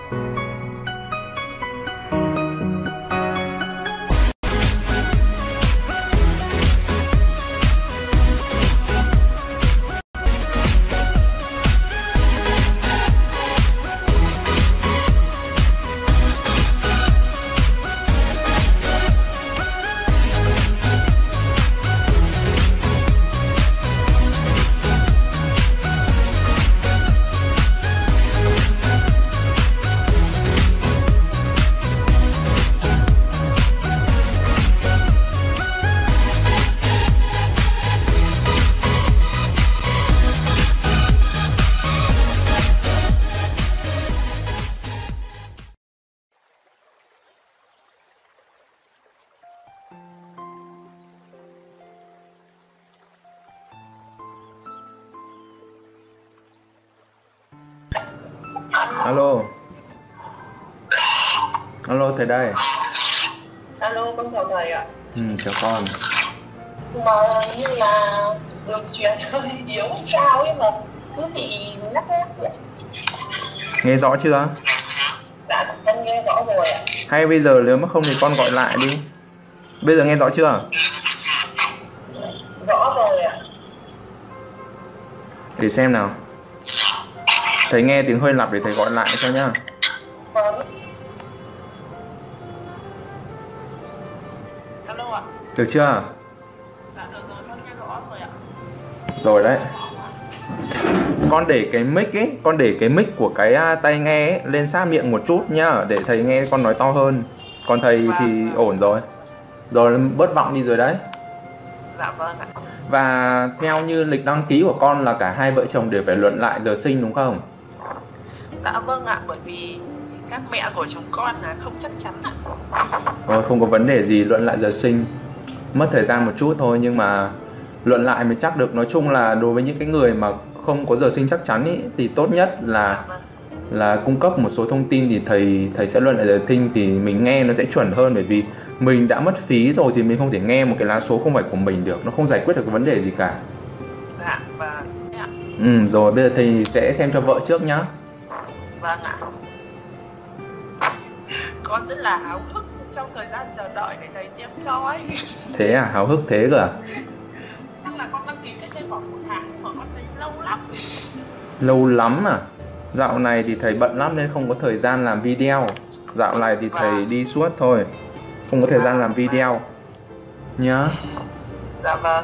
Alo. Alo, thầy đây. Alo, con chào thầy ạ. Chào con. Mà như là đường truyền hơi yếu sao ấy mà cứ bị lắc vậy. Nghe rõ chưa? Dạ, con nghe rõ rồi ạ. Hay bây giờ nếu mà không thì con gọi lại đi. Bây giờ nghe rõ chưa? Rõ rồi ạ. Để xem nào. Thầy nghe tiếng hơi lặp để thầy gọi lại cho nhá. Vâng. Alo ạ. Được chưa? Dạ được rồi, con nghe rõ rồi ạ. Rồi đấy. Con để cái mic ấy, con để cái mic của cái tai nghe ấy lên sát miệng một chút nhá, để thầy nghe con nói to hơn. Còn thầy thì ổn rồi. Rồi bớt vọng đi rồi đấy. Dạ vâng ạ. Và theo như lịch đăng ký của con là cả hai vợ chồng đều phải luận lại giờ sinh đúng không? Dạ vâng ạ, bởi vì các mẹ của chúng con là không chắc chắn ạ. Rồi không có vấn đề gì, luận lại giờ sinh. Mất thời gian một chút thôi nhưng mà luận lại mới chắc được. Nói chung là đối với những cái người mà không có giờ sinh chắc chắn ý, thì tốt nhất là cung cấp một số thông tin thì thầy sẽ luận lại giờ sinh thì mình nghe nó sẽ chuẩn hơn, bởi vì mình đã mất phí rồi thì mình không thể nghe một cái lá số không phải của mình được, nó không giải quyết được cái vấn đề gì cả. Dạ vâng. Rồi bây giờ thầy sẽ xem cho vợ trước nhá. Vâng ạ. Con rất là háo hức trong thời gian chờ đợi để thầy tiêm cho ấy. Thế à, háo hức thế cơ à? Chắc là con đăng ký cách đây khoảng 1 tháng mà con thấy lâu lắm. Lâu lắm à? Dạo này thì thầy bận lắm nên không có thời gian làm video. Dạo này thì thầy đi suốt thôi, không có thời gian làm video nhá. Dạ vâng.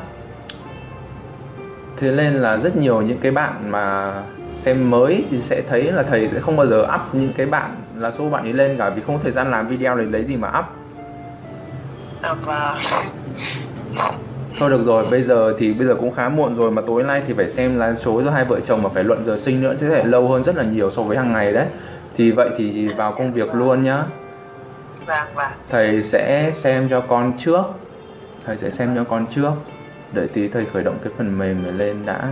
Thế nên là rất nhiều những cái bạn mà xem mới thì sẽ thấy là thầy sẽ không bao giờ up những cái bạn là số bạn ấy lên cả, vì không có thời gian làm video thì lấy gì mà up. Dạ vâng. Thôi được rồi, bây giờ cũng khá muộn rồi, mà tối nay thì phải xem lá số cho hai vợ chồng mà phải luận giờ sinh nữa, sẽ thể lâu hơn rất là nhiều so với hàng ngày đấy. Thì vậy thì vào công việc luôn nhá. Vâng. Thầy sẽ xem cho con trước. Đợi tí thầy khởi động cái phần mềm này lên đã.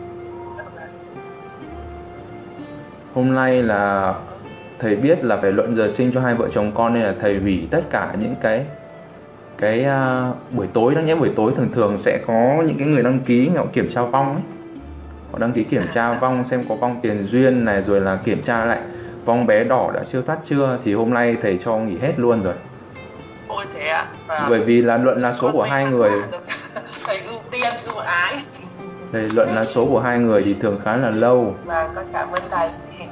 Hôm nay là thầy biết là phải luận giờ sinh cho hai vợ chồng con nên là thầy hủy tất cả những cái buổi tối đó nhé. Buổi tối thường sẽ có những cái người đăng ký họ kiểm tra vong ấy. Họ đăng ký kiểm tra vong xem có vong tiền duyên này, rồi là kiểm tra lại vong bé đỏ đã siêu thoát chưa, thì hôm nay thầy cho nghỉ hết luôn rồi. Ôi thế ạ. Bởi vì là luận lá số của hai người. Thầy ưu tiên ưu ái. Đây, luận lá số của hai người thì thường khá là lâu. Và con cảm ơn thầy.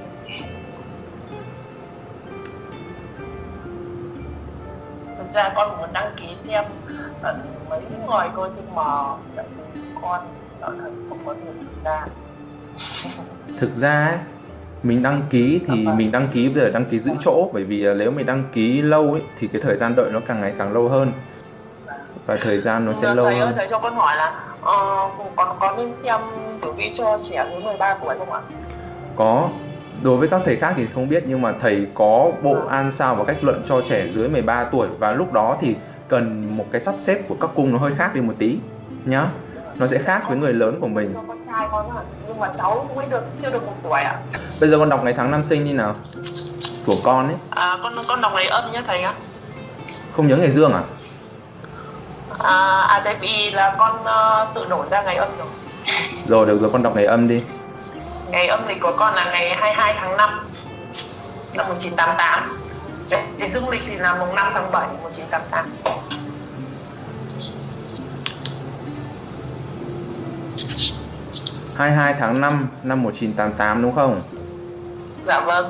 Thực ra con muốn đăng ký xem mấy người coi nhưng mà con sợ thầy không có nhiều thời gian. Thực ra ấy, mình đăng ký thì mình đăng ký bây giờ đăng ký giữ chỗ, bởi vì nếu mình đăng ký lâu ấy thì cái thời gian đợi nó càng ngày càng lâu hơn và thời gian nó sẽ lâu hơn. Thầy cho con hỏi là con có nên xem tử vi cho trẻ dưới 13 tuổi không ạ? Có. Đối với các thầy khác thì không biết, nhưng mà thầy có bộ an sao và cách luận cho trẻ dưới 13 tuổi, và lúc đó thì cần một cái sắp xếp của các cung nó hơi khác đi một tí nhá. Nó sẽ khác với người lớn của mình. Con trai con ạ, nhưng mà cháu cũng chưa được 1 tuổi ạ. Bây giờ con đọc ngày tháng năm sinh đi nào. Của con ấy. Con đọc ngày âm nhé thầy ạ. Không nhớ ngày dương à? Tại vì là con tự đổi ra ngày âm rồi. Rồi được rồi, con đọc ngày âm đi. Ngày âm lịch của con là ngày 22 tháng 5. năm 1988. Cái dương lịch thì là mùng 5 tháng 7 1988. 22 tháng 5 năm 1988 đúng không? Dạ vâng.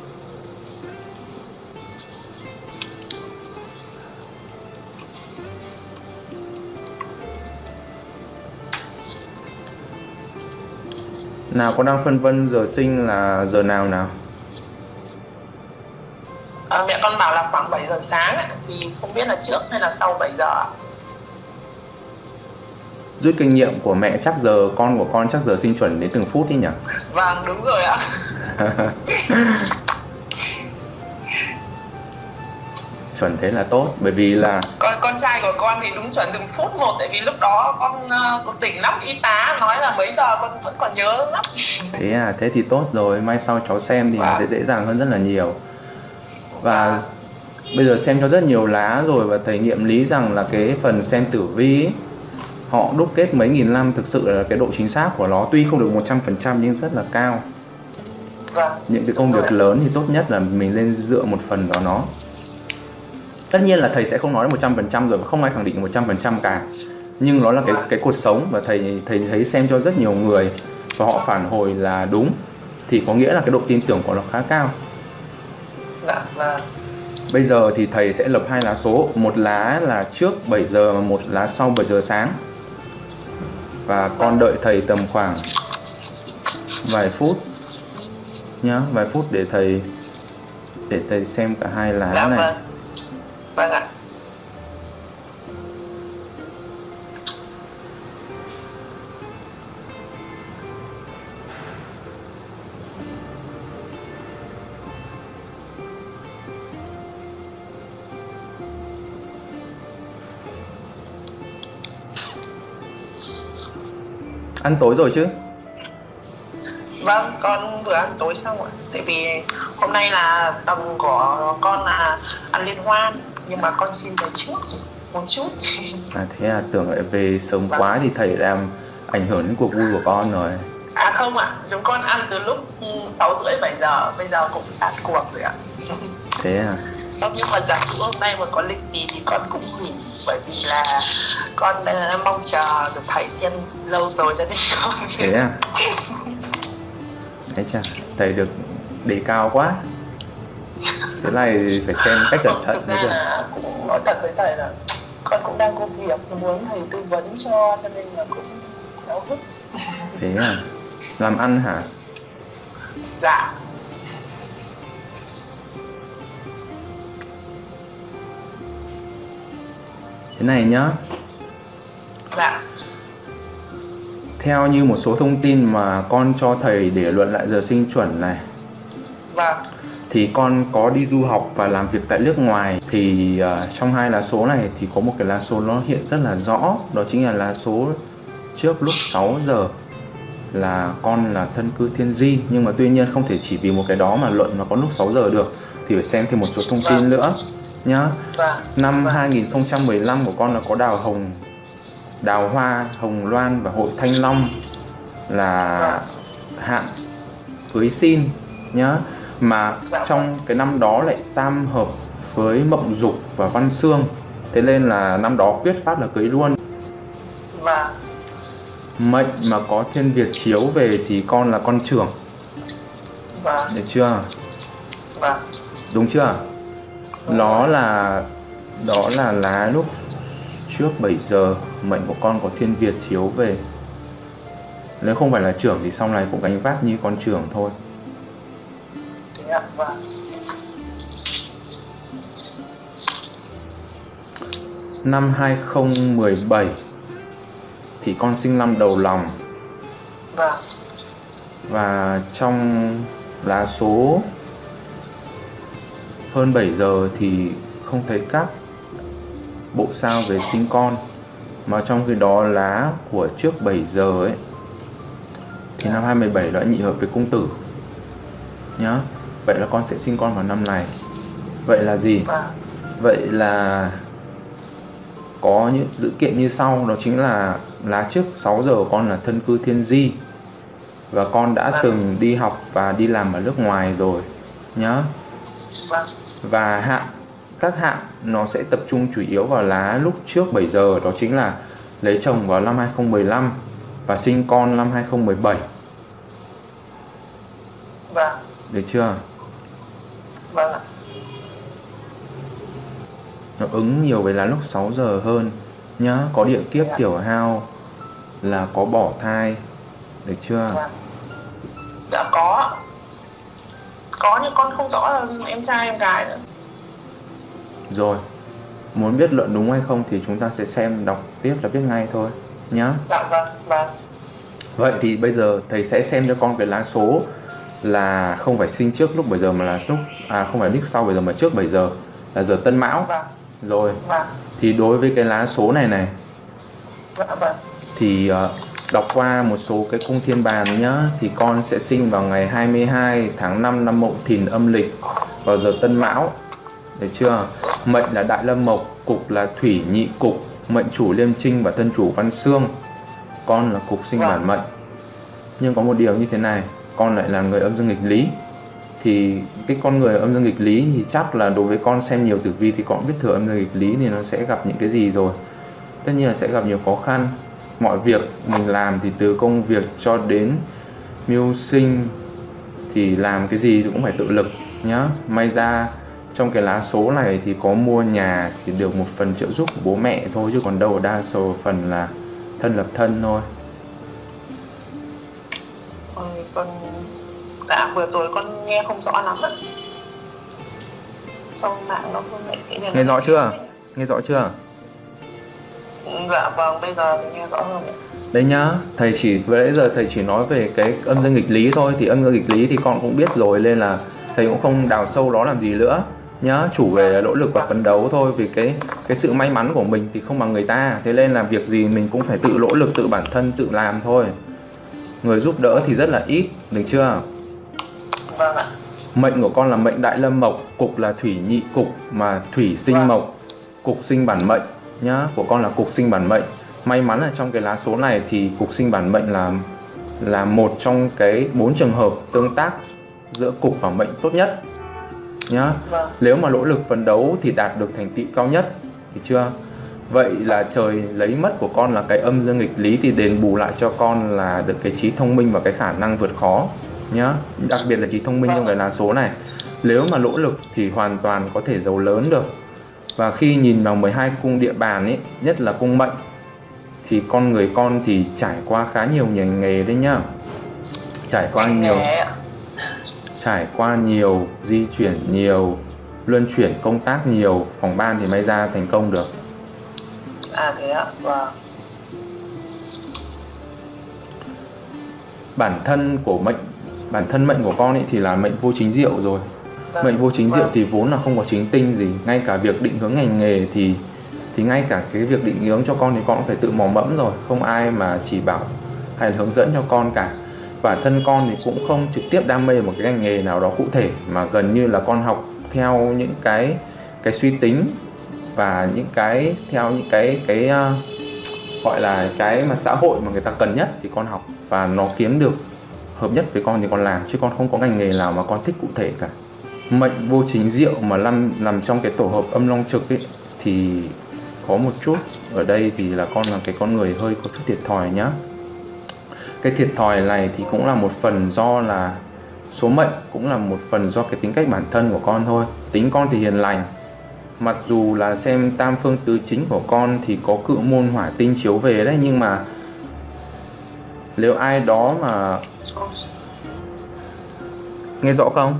Nào con đang phân vân giờ sinh là giờ nào nào? Mẹ con bảo là khoảng 7 giờ sáng ấy, thì không biết là trước hay là sau 7 giờ. Rút kinh nghiệm của mẹ chắc giờ con của con chắc giờ sinh chuẩn đến từng phút đi nhỉ? Vâng, đúng rồi ạ. Chuẩn thế là tốt, bởi vì là Con trai của con thì đúng chuẩn từng phút một, tại vì lúc đó con tỉnh lắm, y tá nói là mấy giờ con vẫn còn nhớ lắm. thế à, thế thì tốt rồi, mai sau cháu xem thì nó sẽ dễ dàng hơn rất là nhiều. Và bây giờ xem cho rất nhiều lá rồi, và thầy nghiệm lý rằng là cái phần xem tử vi ấy, họ đúc kết mấy nghìn năm, thực sự là cái độ chính xác của nó tuy không được 100% nhưng rất là cao. Vâng. Những cái công việc lớn thì tốt nhất là mình nên dựa một phần vào nó. Tất nhiên là thầy sẽ không nói 100% rồi, không ai khẳng định 100% cả. Nhưng nó là cái cuộc sống, và thầy thấy xem cho rất nhiều người và họ phản hồi là đúng, thì có nghĩa là cái độ tin tưởng của nó khá cao. Dạ vâng. Bây giờ thì thầy sẽ lập 2 lá số, một lá là trước 7 giờ và một lá sau 7 giờ sáng. Và con đợi thầy tầm khoảng vài phút nhá, vài phút để thầy xem cả 2 lá Dạ này. vâng. Vâng ạ. Ăn tối rồi chứ? Vâng, con vừa ăn tối xong ạ. Tại vì hôm nay là tầm của con là ăn liên hoan, nhưng mà con xin về trước một chút. À thế à, tưởng lại về sớm quá thì thầy làm ảnh hưởng đến cuộc vui của con rồi. À không ạ, chúng con ăn từ lúc 6 rưỡi 7 giờ, bây giờ cũng tạt cuộc rồi ạ. Thế à? Không, nhưng mà giả dụ hôm nay mà có lịch gì thì con cũng nghỉ, bởi vì là con mong chờ được thầy xem lâu rồi cho nên con. Thế à? Đấy chà, thầy được đề cao quá. Thế này phải xem cách cẩn thận Thực nữa ra cơ. là cũng nói thật với thầy là con cũng đang có việc muốn thầy tư vấn cho nên là cũng háo hức. Thế à? Làm ăn hả? Dạ. Thế này nhá. Dạ. Theo như một số thông tin mà con cho thầy để luận lại giờ sinh chuẩn này, Vâng. thì con có đi du học và làm việc tại nước ngoài. Thì trong 2 lá số này thì có một cái lá số nó hiện rất là rõ, đó chính là lá số trước lúc 6 giờ là con là thân cư thiên di. Nhưng mà tuy nhiên không thể chỉ vì một cái đó mà luận mà có lúc 6 giờ được, thì phải xem thêm một số thông tin nữa nhá. Năm 2015 của con là có đào hoa hồng loan và hội thanh long là hạn cưới xin nhá. Mà trong cái năm đó lại tam hợp với mộng dục và văn xương, thế nên là năm đó quyết phát là cưới luôn. Mệnh mà có thiên Việt chiếu về thì con là con trưởng. Được chưa? Đúng chưa? Đó là lá lúc trước 7 giờ mệnh của con có thiên Việt chiếu về. Nếu không phải là trưởng thì sau này cũng gánh vác như con trưởng thôi. Năm 2017 thì con sinh năm Đầu Lòng. Và trong lá số hơn 7 giờ thì không thấy các bộ sao về sinh con. Mà trong khi đó lá của trước 7 giờ ấy thì năm 2017 đã nhị hợp với cung tử nhá. Vậy là con sẽ sinh con vào năm này. Vậy là gì? Vậy là có những dữ kiện như sau, đó chính là lá trước 6 giờ con là thân cư thiên di, và con đã từng đi học và đi làm ở nước ngoài rồi nhá. Vâng. Và các hạn nó sẽ tập trung chủ yếu vào lá lúc trước 7 giờ, đó chính là lấy chồng vào năm 2015 và sinh con năm 2017. Vâng. Được chưa? Vâng ạ. Nó ứng nhiều với lá lúc 6 giờ hơn nhá. Có địa kiếp Dạ. tiểu hao là có bỏ thai. Được chưa? Vâng. Dạ có nhưng con không rõ là em trai em gái nữa. Rồi, muốn biết luận đúng hay không thì chúng ta sẽ xem đọc tiếp là biết ngay thôi nhá. Dạ vâng. Vâng. Vậy thì bây giờ thầy sẽ xem cho con cái lá số là không phải sinh trước lúc 7 giờ mà là không phải đích sau 7 giờ mà trước 7 giờ là giờ Tân Mão. Vâng. Rồi, Vâng. thì đối với cái lá số này Dạ vâng. thì đọc qua một số cái cung thiên bàn nhá, thì con sẽ sinh vào ngày 22 tháng 5 năm Mậu Thìn âm lịch vào giờ Tân Mão. Được chưa? Mệnh là Đại Lâm Mộc, cục là Thủy Nhị Cục, mệnh chủ Liêm Trinh và thân chủ Văn Xương. Con là cục sinh bản mệnh. Nhưng có một điều như thế này, con lại là người âm dương nghịch lý. Thì cái con người âm dương nghịch lý thì chắc là đối với con xem nhiều tử vi thì con biết thừa âm dương nghịch lý thì nó sẽ gặp những cái gì rồi. Tất nhiên là sẽ gặp nhiều khó khăn. Mọi việc mình làm thì từ công việc cho đến mưu sinh thì làm cái gì thì cũng phải tự lực nhá. May ra trong cái lá số này thì có mua nhà thì được một phần trợ giúp của bố mẹ thôi, chứ còn đâu đa số phần là thân lập thân thôi. Con dạ vừa rồi con nghe không rõ lắm ạ. Trong mạng nó không lại Nghe rõ chưa? Nghe rõ chưa? Dạ vâng, bây giờ thì nghe rõ hơn. Đấy nhá, thầy chỉ nói về cái âm dương nghịch lý thôi. Thì âm dương nghịch lý thì con cũng biết rồi, nên là thầy cũng không đào sâu đó làm gì nữa nhá. Chủ về là nỗ lực và phấn đấu thôi. Vì cái sự may mắn của mình thì không bằng người ta, thế nên là việc gì mình cũng phải tự nỗ lực, tự bản thân tự làm thôi. Người giúp đỡ thì rất là ít, được chưa? Vâng ạ. Mệnh của con là mệnh Đại Lâm Mộc, cục là Thủy Nhị Cục, mà Thủy sinh mộc, cục sinh bản mệnh nhá. Của con là cục sinh bản mệnh. May mắn là trong cái lá số này thì cục sinh bản mệnh là một trong cái 4 trường hợp tương tác giữa cục và mệnh tốt nhất nhá. Vâng. Nếu mà nỗ lực phấn đấu thì đạt được thành tựu cao nhất, hiểu chưa? Vậy là trời lấy mất của con là cái âm dương nghịch lý thì đền bù lại cho con là được cái trí thông minh và cái khả năng vượt khó nhá. Đặc biệt là trí thông minh trong cái lá số này. Nếu mà nỗ lực thì hoàn toàn có thể giàu lớn được. Và khi nhìn vào 12 cung địa bàn ấy, nhất là cung mệnh, thì con người con thì trải qua khá nhiều ngành nghề đấy nhá. Trải qua nhiều, di chuyển nhiều, luân chuyển công tác nhiều, phòng ban thì may ra thành công được. À thế ạ. Vâng. Bản thân mệnh của con ấy thì là mệnh vô chính diệu rồi. Mệnh vô chính diệu thì vốn là không có chính tinh gì. Ngay cả việc định hướng ngành nghề thì ngay cả cái việc định hướng cho con thì con cũng phải tự mò mẫm rồi. Không ai mà chỉ bảo hay là hướng dẫn cho con cả. Bản thân con thì cũng không trực tiếp đam mê một cái ngành nghề nào đó cụ thể, mà gần như là con học theo những cái suy tính và theo những cái gọi là cái mà xã hội mà người ta cần nhất thì con học, và nó kiếm được hợp nhất với con thì con làm, chứ con không có ngành nghề nào mà con thích cụ thể cả. Mệnh vô chính diệu mà nằm trong cái tổ hợp âm long trực ấy thì có một chút ở đây thì là con là cái con người hơi có chút thiệt thòi nhá. Cái thiệt thòi này thì cũng là một phần do là số mệnh, cũng là một phần do cái tính cách bản thân của con thôi. Tính con thì hiền lành, mặc dù là xem tam phương tứ chính của con thì có cự môn hỏa tinh chiếu về đấy, nhưng mà nếu ai đó mà nghe rõ không?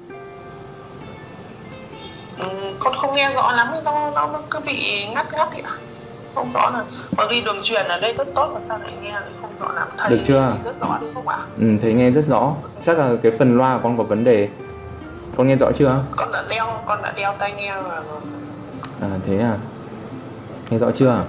Con không nghe rõ lắm, nó cứ bị ngắt thì ạ. Không rõ là bởi vì đường truyền ở đây rất tốt mà sao lại nghe không rõ lắm. Thầy được chưa? rất rõ đúng không ạ? Thầy nghe rất rõ. Chắc là cái phần loa của con có vấn đề. Con nghe rõ chưa? Con đã đeo tai nghe rồi. À thế à? Nghe rõ chưa?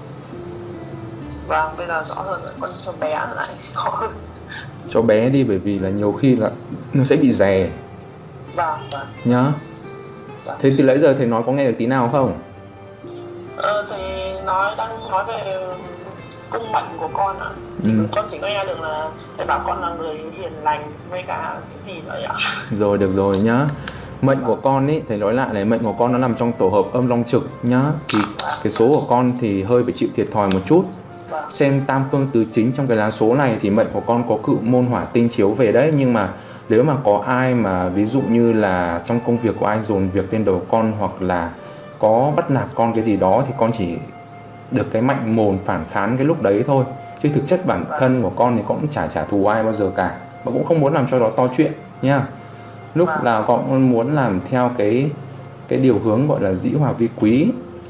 Vâng, bây giờ rõ hơn rồi. Con cho bé lại rõ hơn. Cho bé đi, bởi vì là nhiều khi là nó sẽ bị rè. Vâng. Nhá. Thế từ nãy giờ thầy nói có nghe được tí nào không? Thầy đang nói về cung mệnh của con ạ. Con chỉ nghe được là thầy bảo con là người hiền lành với cả cái gì vậy ạ? Rồi, được rồi nhá. Mệnh của con ấy, thầy nói lại này, mệnh của con nó nằm trong tổ hợp âm long trực nhá. Thì cái số của con thì hơi phải chịu thiệt thòi một chút. Xem tam phương tứ chính trong cái lá số này thì mệnh của con có cự môn hỏa tinh chiếu về đấy. Nhưng mà nếu mà có ai mà ví dụ như là trong công việc của ai dồn việc lên đầu con, hoặc là có bắt nạt con cái gì đó, thì con chỉ được cái mạnh mồm phản kháng cái lúc đấy thôi. Chứ thực chất bản thân của con thì con cũng chả trả thù ai bao giờ cả, mà cũng không muốn làm cho đó to chuyện nha. Lúc nào con cũng muốn làm theo cái điều hướng gọi là dĩ hòa vi quý.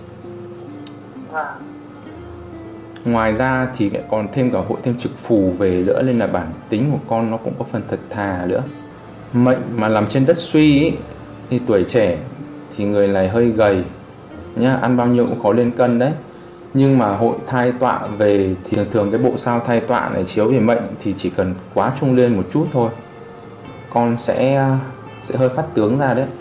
Ngoài ra thì lại còn thêm cả hội thêm trực phù về nữa, nên là bản tính của con nó cũng có phần thật thà nữa. Mệnh mà làm trên đất suy ý, thì tuổi trẻ thì người này hơi gầy nhá, ăn bao nhiêu cũng khó lên cân đấy. Nhưng mà hội thai tọa về thì thường thường cái bộ sao thai tọa này chiếu về mệnh thì chỉ cần quá trung lên một chút thôi, con sẽ hơi phát tướng ra đấy.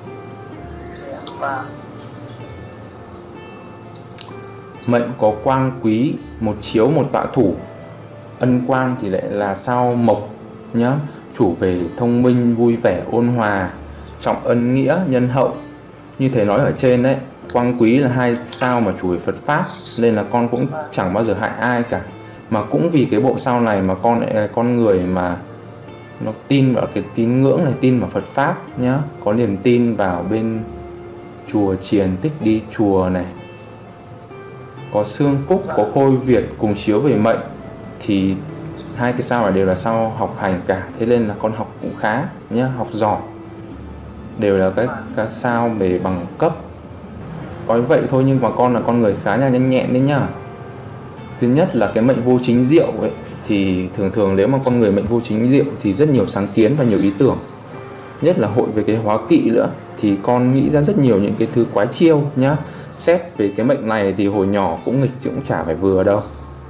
Mệnh có quang quý, một chiếu một tọa thủ. Ân quang thì lại là sao mộc nhá, chủ về thông minh, vui vẻ, ôn hòa, trọng ân nghĩa, nhân hậu. Như thầy nói ở trên đấy, quang quý là hai sao mà chủ về Phật pháp, nên là con cũng chẳng bao giờ hại ai cả. Mà cũng vì cái bộ sao này mà con lại là con người mà nó tin vào cái tín ngưỡng này, tin vào Phật pháp nhá, có niềm tin vào bên chùa chiền, thích đi chùa này, có xương cúc, có khôi Việt cùng chiếu về mệnh, thì hai cái sao này đều là sao học hành cả, thế nên là con học cũng khá nhá, học giỏi, đều là cái sao về bằng cấp. Nói vậy thôi nhưng mà con là con người khá là nhanh nhẹn đấy nhá. Thứ nhất là cái mệnh vô chính diệu ấy, thì thường thường nếu mà con người mệnh vô chính diệu thì rất nhiều sáng kiến và nhiều ý tưởng. Nhất là hội về cái hóa kỵ nữa, thì con nghĩ ra rất nhiều những cái thứ quái chiêu nhá. Xét về cái mệnh này thì hồi nhỏ cũng nghịch chứ cũng chả phải vừa đâu.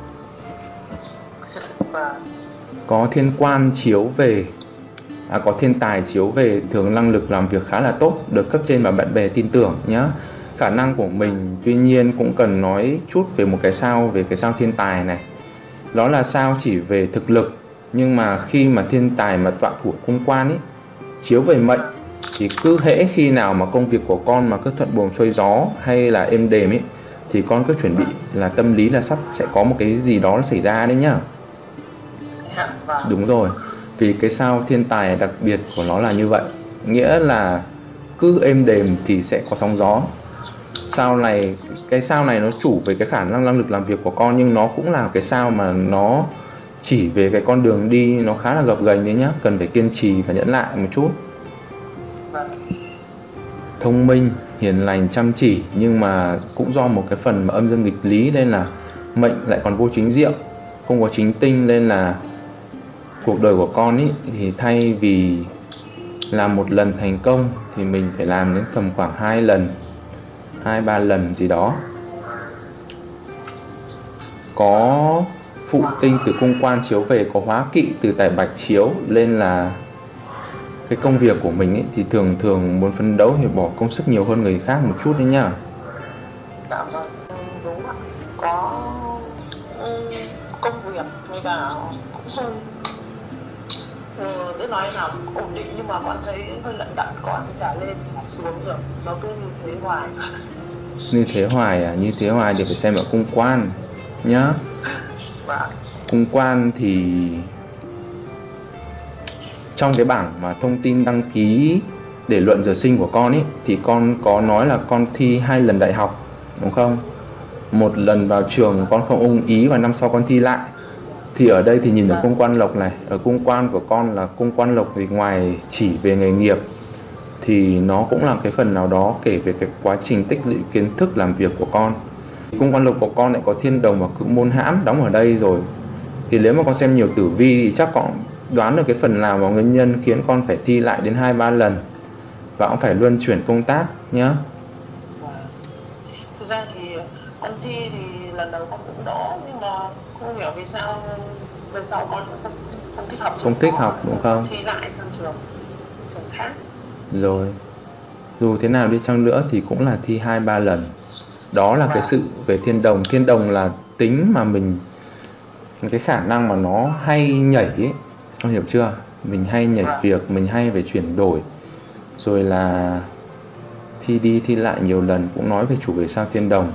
Có thiên quan chiếu về, có thiên tài chiếu về, thường năng lực làm việc khá là tốt, được cấp trên và bạn bè tin tưởng nhá. Khả năng của mình tuy nhiên cũng cần nói chút về một cái sao, về cái sao thiên tài này. Đó là sao chỉ về thực lực, nhưng mà khi mà thiên tài mà tọa thủ cung quan ấy chiếu về mệnh, thì cứ hễ khi nào mà công việc của con mà cứ thuận buồm xuôi gió hay là êm đềm ấy, thì con cứ chuẩn bị là tâm lý là sắp sẽ có một cái gì đó xảy ra đấy nhá. Đúng rồi, vì cái sao thiên tài đặc biệt của nó là như vậy, nghĩa là cứ êm đềm thì sẽ có sóng gió. Sao này, cái sao này nó chủ về cái khả năng lực làm việc của con, nhưng nó cũng là cái sao mà nó chỉ về cái con đường đi nó khá là gập ghềnh đấy nhá, cần phải kiên trì và nhẫn lại một chút. Thông minh, hiền lành, chăm chỉ, nhưng mà cũng do một cái phần mà âm dương nghịch lý nên là mệnh lại còn vô chính diệu, không có chính tinh, nên là cuộc đời của con ý, thì thay vì làm một lần thành công thì mình phải làm đến tầm khoảng 2 lần, 2-3 lần gì đó. Có phụ tinh từ cung quan chiếu về, có hóa kỵ từ tài bạch chiếu, nên là cái công việc của mình ấy, thì thường muốn phấn đấu thì bỏ công sức nhiều hơn người khác một chút đấy nhá. Dạ vâng, đúng ạ. Có công việc với cả cũng để nói là ổn định, nhưng mà con thấy hơi lận đận, con trả lên trả xuống rồi, nó cứ như thế hoài. Như thế hoài à? Như thế hoài thì phải xem ở cung quan nhá. Cung quan thì trong cái bảng mà thông tin đăng ký để luận giờ sinh của con ấy, thì con có nói là con thi 2 lần đại học đúng không? Một lần vào trường con không ưng ý và năm sau con thi lại. Thì ở đây thì nhìn ở cung quan lộc này, ở cung quan của con là cung quan lộc, thì ngoài chỉ về nghề nghiệp thì nó cũng là cái phần nào đó kể về cái quá trình tích lũy kiến thức làm việc của con. Cung quan lộc của con lại có thiên đồng và cự môn hãm đóng ở đây rồi, thì nếu mà con xem nhiều tử vi thì chắc con đoán được cái phần nào và nguyên nhân khiến con phải thi lại đến 2-3 lần, và cũng phải luân chuyển công tác nhá. Thực ra thì con thi thì lần đầu con cũng đỗ, nhưng mà không hiểu vì sao về sau con cũng không thích học. Không thích học đúng không? Thi lại sang trường khác. Rồi, dù thế nào đi chăng nữa thì cũng là thi 2-3 lần. Đó là cái sự về thiên đồng. Thiên đồng là tính mà mình, cái khả năng mà nó hay nhảy ấy, con hiểu chưa? Mình hay nhảy việc, mình hay phải chuyển đổi. Rồi là thi đi thi lại nhiều lần cũng nói về chủ về sao Thiên Đồng.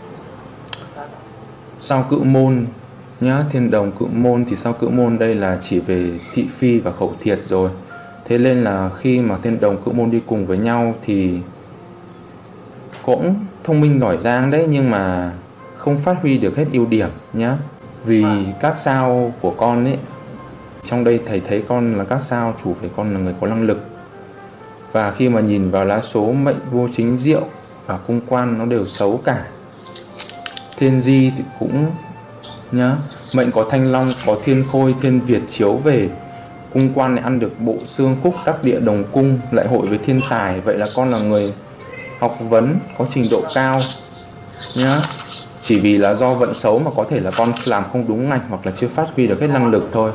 Sao Cự Môn nhá, Thiên Đồng Cự Môn thì sao Cự Môn đây là chỉ về thị phi và khẩu thiệt rồi. Thế nên là khi mà Thiên Đồng Cự Môn đi cùng với nhau thì cũng thông minh giỏi giang đấy, nhưng mà không phát huy được hết ưu điểm nhá. Vì các sao của con ấy, trong đây thầy thấy con là các sao chủ về con là người có năng lực. Và khi mà nhìn vào lá số mệnh vô chính diệu và cung quan nó đều xấu cả. Thiên di thì cũng nhá, mệnh có thanh long, có thiên khôi, thiên việt chiếu về. Cung quan lại ăn được bộ xương khúc đắc địa đồng cung, lại hội với thiên tài. Vậy là con là người học vấn, có trình độ cao nhá. Chỉ vì là do vận xấu mà có thể là con làm không đúng ngạch hoặc là chưa phát huy được hết năng lực thôi.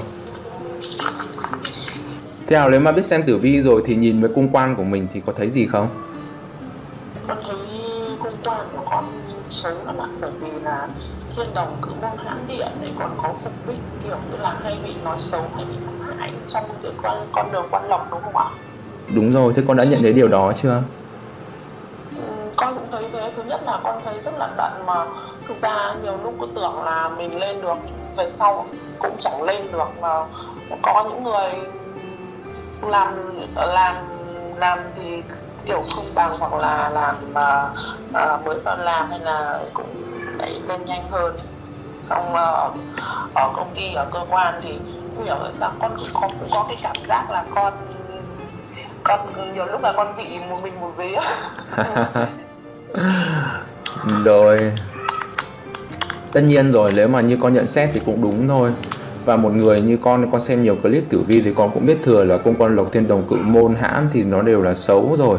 Thế nào nếu mà biết xem tử vi rồi thì nhìn với cung quan của mình thì có thấy gì không? Con thấy cung quan của con xấu lắm ạ, bởi vì là Thiên Đồng Cự Môn hãm địa này còn có phục bích, kiểu như là hay bị nói xấu, hay bị hãm hại trong cái con đường quan lộc, đúng không ạ? Đúng rồi, thế con đã nhận thấy điều đó chưa? Con cũng thấy thế. Thứ nhất là con thấy rất là bận, mà thực ra nhiều lúc cứ tưởng là mình lên được, về sau cũng chẳng lên được. Mà có những người làm thì kiểu không bằng, hoặc là làm mới vào làm hay là cũng đẩy lên nhanh hơn. Xong ở công ty, ở cơ quan thì không hiểu tại sao con cũng có cái cảm giác là con nhiều lúc là con bị một mình một vế. Rồi, tất nhiên rồi, nếu mà như con nhận xét thì cũng đúng thôi. Và một người như con xem nhiều clip tử vi thì con cũng biết thừa là cung quan lộc, Thiên Đồng Cự Môn hãm thì nó đều là xấu rồi.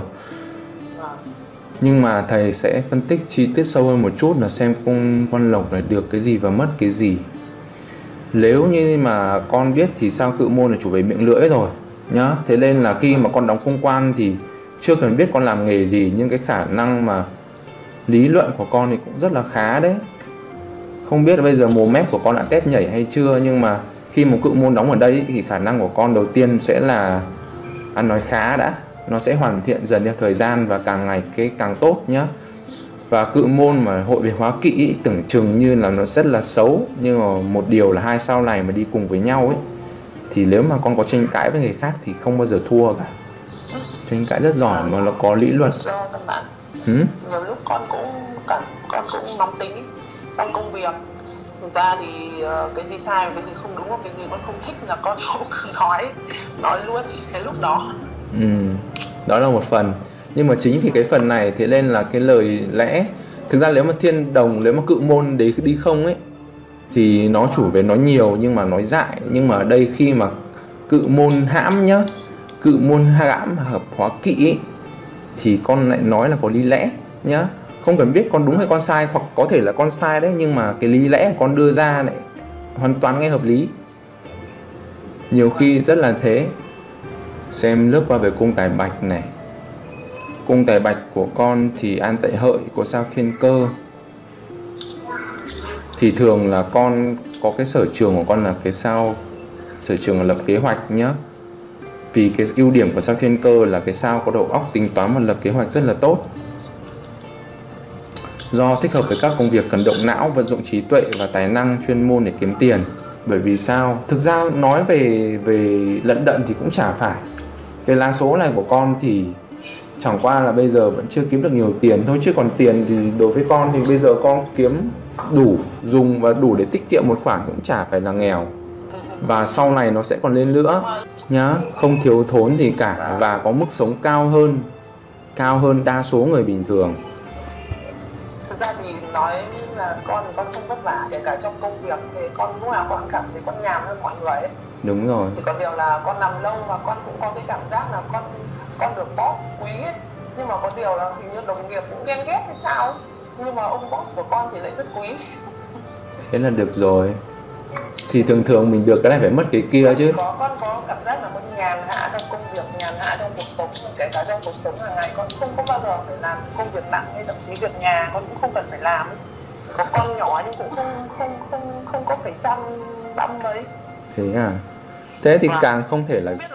Nhưng mà thầy sẽ phân tích chi tiết sâu hơn một chút là xem cung quan lộc này được cái gì và mất cái gì. Nếu như mà con biết thì sao Cự Môn là chủ về miệng lưỡi rồi nhá. Thế nên là khi mà con đóng cung quan thì chưa cần biết con làm nghề gì, nhưng cái khả năng mà lý luận của con thì cũng rất là khá đấy. Không biết là bây giờ mồm mép của con đã test nhảy hay chưa, nhưng mà khi một Cự Môn đóng ở đây thì khả năng của con đầu tiên sẽ là ăn nói khá đã. Nó sẽ hoàn thiện dần theo thời gian và càng ngày càng tốt nhá. Và Cự Môn mà hội về hóa kỵ tưởng chừng như là nó rất là xấu, nhưng mà một điều là hai sao này mà đi cùng với nhau ấy thì nếu mà con có tranh cãi với người khác thì không bao giờ thua cả. Tranh cãi rất giỏi mà nó có lý luận. Nhiều lúc con cũng nóng tính trong công việc. Thực ra thì cái gì sai và cái gì không đúng, hoặc cái gì con không thích là con cũng nói luôn cái lúc đó. Đó là một phần. Nhưng mà chính vì cái phần này thế nên là cái lời lẽ, thực ra nếu mà Thiên Đồng, nếu mà Cự Môn đấy đi không ấy thì nó chủ về nói nhiều nhưng mà nói dại. Nhưng mà ở đây khi mà Cự Môn hãm nhá, Cự Môn hãm hợp hóa kỵ ấy, thì con lại nói là có lý lẽ nhá. Không cần biết con đúng hay con sai, hoặc có thể là con sai đấy, nhưng mà cái lý lẽ của con đưa ra lại hoàn toàn nghe hợp lý. Nhiều khi rất là thế. Xem lướt qua về cung Tài Bạch này. Cung Tài Bạch của con thì an tại hợi của sao Thiên Cơ. Thì thường là con có cái sở trường của con là cái sao sở trường là lập kế hoạch nhá. Vì cái ưu điểm của sao Thiên Cơ là cái sao có đầu óc tính toán và lập kế hoạch rất là tốt. Do thích hợp với các công việc cần động não, vận dụng trí tuệ và tài năng chuyên môn để kiếm tiền. Bởi vì sao? Thực ra nói về lận đận thì cũng chả phải. Cái lá số này của con thì chẳng qua là bây giờ vẫn chưa kiếm được nhiều tiền thôi, chứ còn tiền thì đối với con thì bây giờ con kiếm đủ dùng và đủ để tiết kiệm một khoản cũng chả phải là nghèo. Và sau này nó sẽ còn lên nữa nhá, không thiếu thốn gì cả và có mức sống cao hơn đa số người bình thường. Thực ra thì nói là con không vất vả, kể cả trong công việc thì con lúc nào con cảm thấy con nhàn hơn mọi người ấy. Đúng rồi. Chỉ có điều là con làm lâu và con cũng có cái cảm giác là con được boss quý ấy. Nhưng mà có điều là hình như đồng nghiệp cũng ghen ghét hay sao ấy. Nhưng mà ông boss của con thì lại rất quý. Thế là được rồi. Thì thường mình được cái này phải mất cái kia chứ. Con có cảm giác là con nhàn hạ trong công việc, nhàn hạ trong cuộc sống. Kể cả trong cuộc sống hàng ngày con không có bao giờ phải làm công việc nặng, hay thậm chí việc nhà con cũng không cần phải làm. Có con nhỏ nhưng cũng không có phải chăm bẵm mấy. Thế à? Thế thì càng không thể là... Không biết là có đúng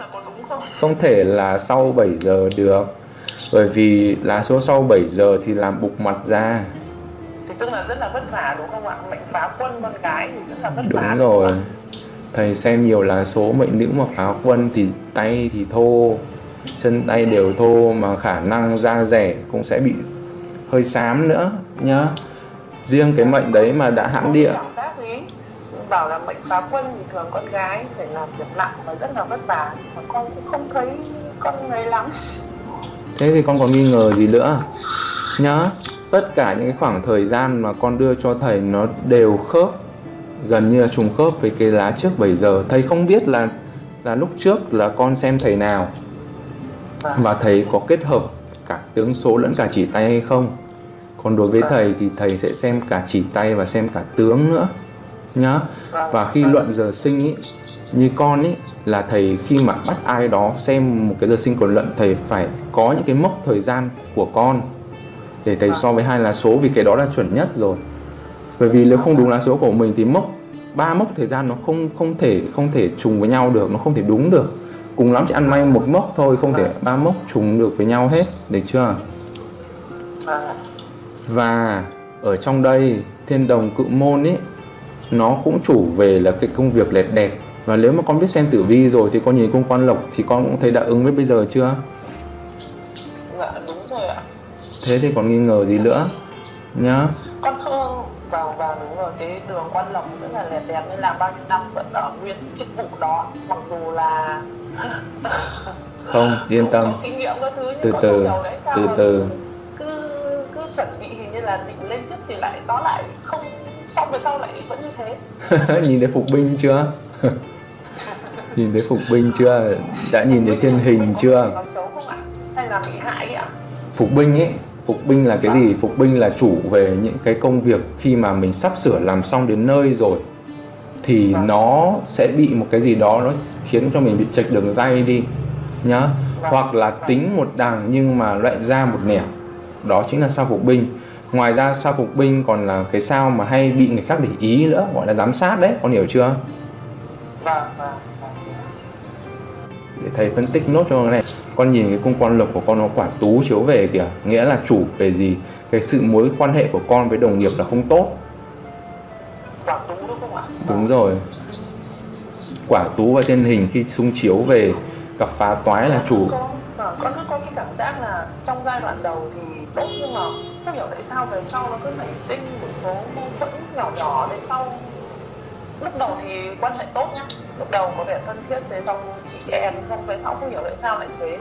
không thể là sau 7 giờ được. Bởi vì lá số sau 7 giờ thì làm bục mặt ra. Thì tức là rất là vất vả đúng không ạ? Mệnh phá quân con gái thì rất là vất vả. Đúng rồi. Thầy xem nhiều lá số mệnh nữ mà phá quân thì tay thì thô, chân tay đều thô, mà khả năng da rẻ cũng sẽ bị hơi xám nữa nhá. Riêng cái mệnh đấy mà đã hãm địa. Cảm giác ý bảo là mệnh phá quân thì thường con gái phải làm việc nặng và rất là vất vả, mà con cũng không thấy con ấy lắm. Thế thì con có nghi ngờ gì nữa nhá. Tất cả những cái khoảng thời gian mà con đưa cho thầy nó đều khớp, gần như là trùng khớp với cái lá trước 7 giờ. Thầy không biết là lúc trước là con xem thầy nào và thầy có kết hợp cả tướng số lẫn cả chỉ tay hay không. Còn đối với thầy thì thầy sẽ xem cả chỉ tay và xem cả tướng nữa nhá. Và khi luận giờ sinh ý, như con ý, là thầy khi mà bắt ai đó xem một cái giờ sinh của luận, thầy phải có những cái mốc thời gian của con để thầy so với hai lá số, vì cái đó là chuẩn nhất rồi. Bởi vì nếu không đúng lá số của mình thì ba mốc thời gian nó không thể trùng với nhau được, nó không thể đúng được. Cùng lắm chỉ ăn may một mốc thôi, không thể ba mốc trùng được với nhau hết, được chưa? Và ở trong đây thiên đồng cự môn ấy, nó cũng chủ về là cái công việc lẹt đẹt. Và nếu mà con biết xem tử vi rồi thì con nhìn cung quan lộc thì con cũng thấy đã ứng với bây giờ chưa? Dạ đúng rồi ạ. Thế thì còn nghi ngờ gì nữa nhá. Con thương vào đúng rồi, cái đường quan lộc rất là lẹt đẹt nên làm bao nhiêu năm vẫn ở nguyên chức vụ đó, mặc dù là không yên tâm, kinh nghiệm các thứ, từ từ cứ chuẩn bị hình như là định lên chức thì lại nó lại không, xong về sau lại vẫn như thế. Nhìn thấy phục binh chưa? Nhìn thấy phục binh chưa? Đã nhìn thấy thiên hình chưa? Hay là bị hại ạ? Phục binh ấy, phục binh là cái gì? Phục binh là chủ về những cái công việc khi mà mình sắp sửa làm xong đến nơi rồi thì nó sẽ bị một cái gì đó nó khiến cho mình bị chệch đường ray đi nhá. Hoặc là tính một đằng nhưng mà lại ra một nẻo, đó chính là sao phục binh. Ngoài ra sao phục binh còn là cái sao mà hay bị người khác để ý nữa, gọi là giám sát đấy, con hiểu chưa? Để thầy phân tích nốt cho cái này. Con nhìn cái cung quan lộc của con nó quả tú chiếu về kìa, nghĩa là chủ về gì? Cái sự mối quan hệ của con với đồng nghiệp là không tốt. Quả tú đúng không ạ? Đúng rồi. Quả tú và thiên hình khi xung chiếu về gặp phá toái là chủ. Con cứ có cái cảm giác là trong giai đoạn đầu thì tốt, nhưng mà không hiểu tại sao về sau nó cứ nảy sinh một số mâu thuẫn nhỏ về sau. Lúc đầu thì quan hệ tốt nhá, lúc đầu có vẻ thân thiết, về sau chị em không, về sau không hiểu tại sao lại thế.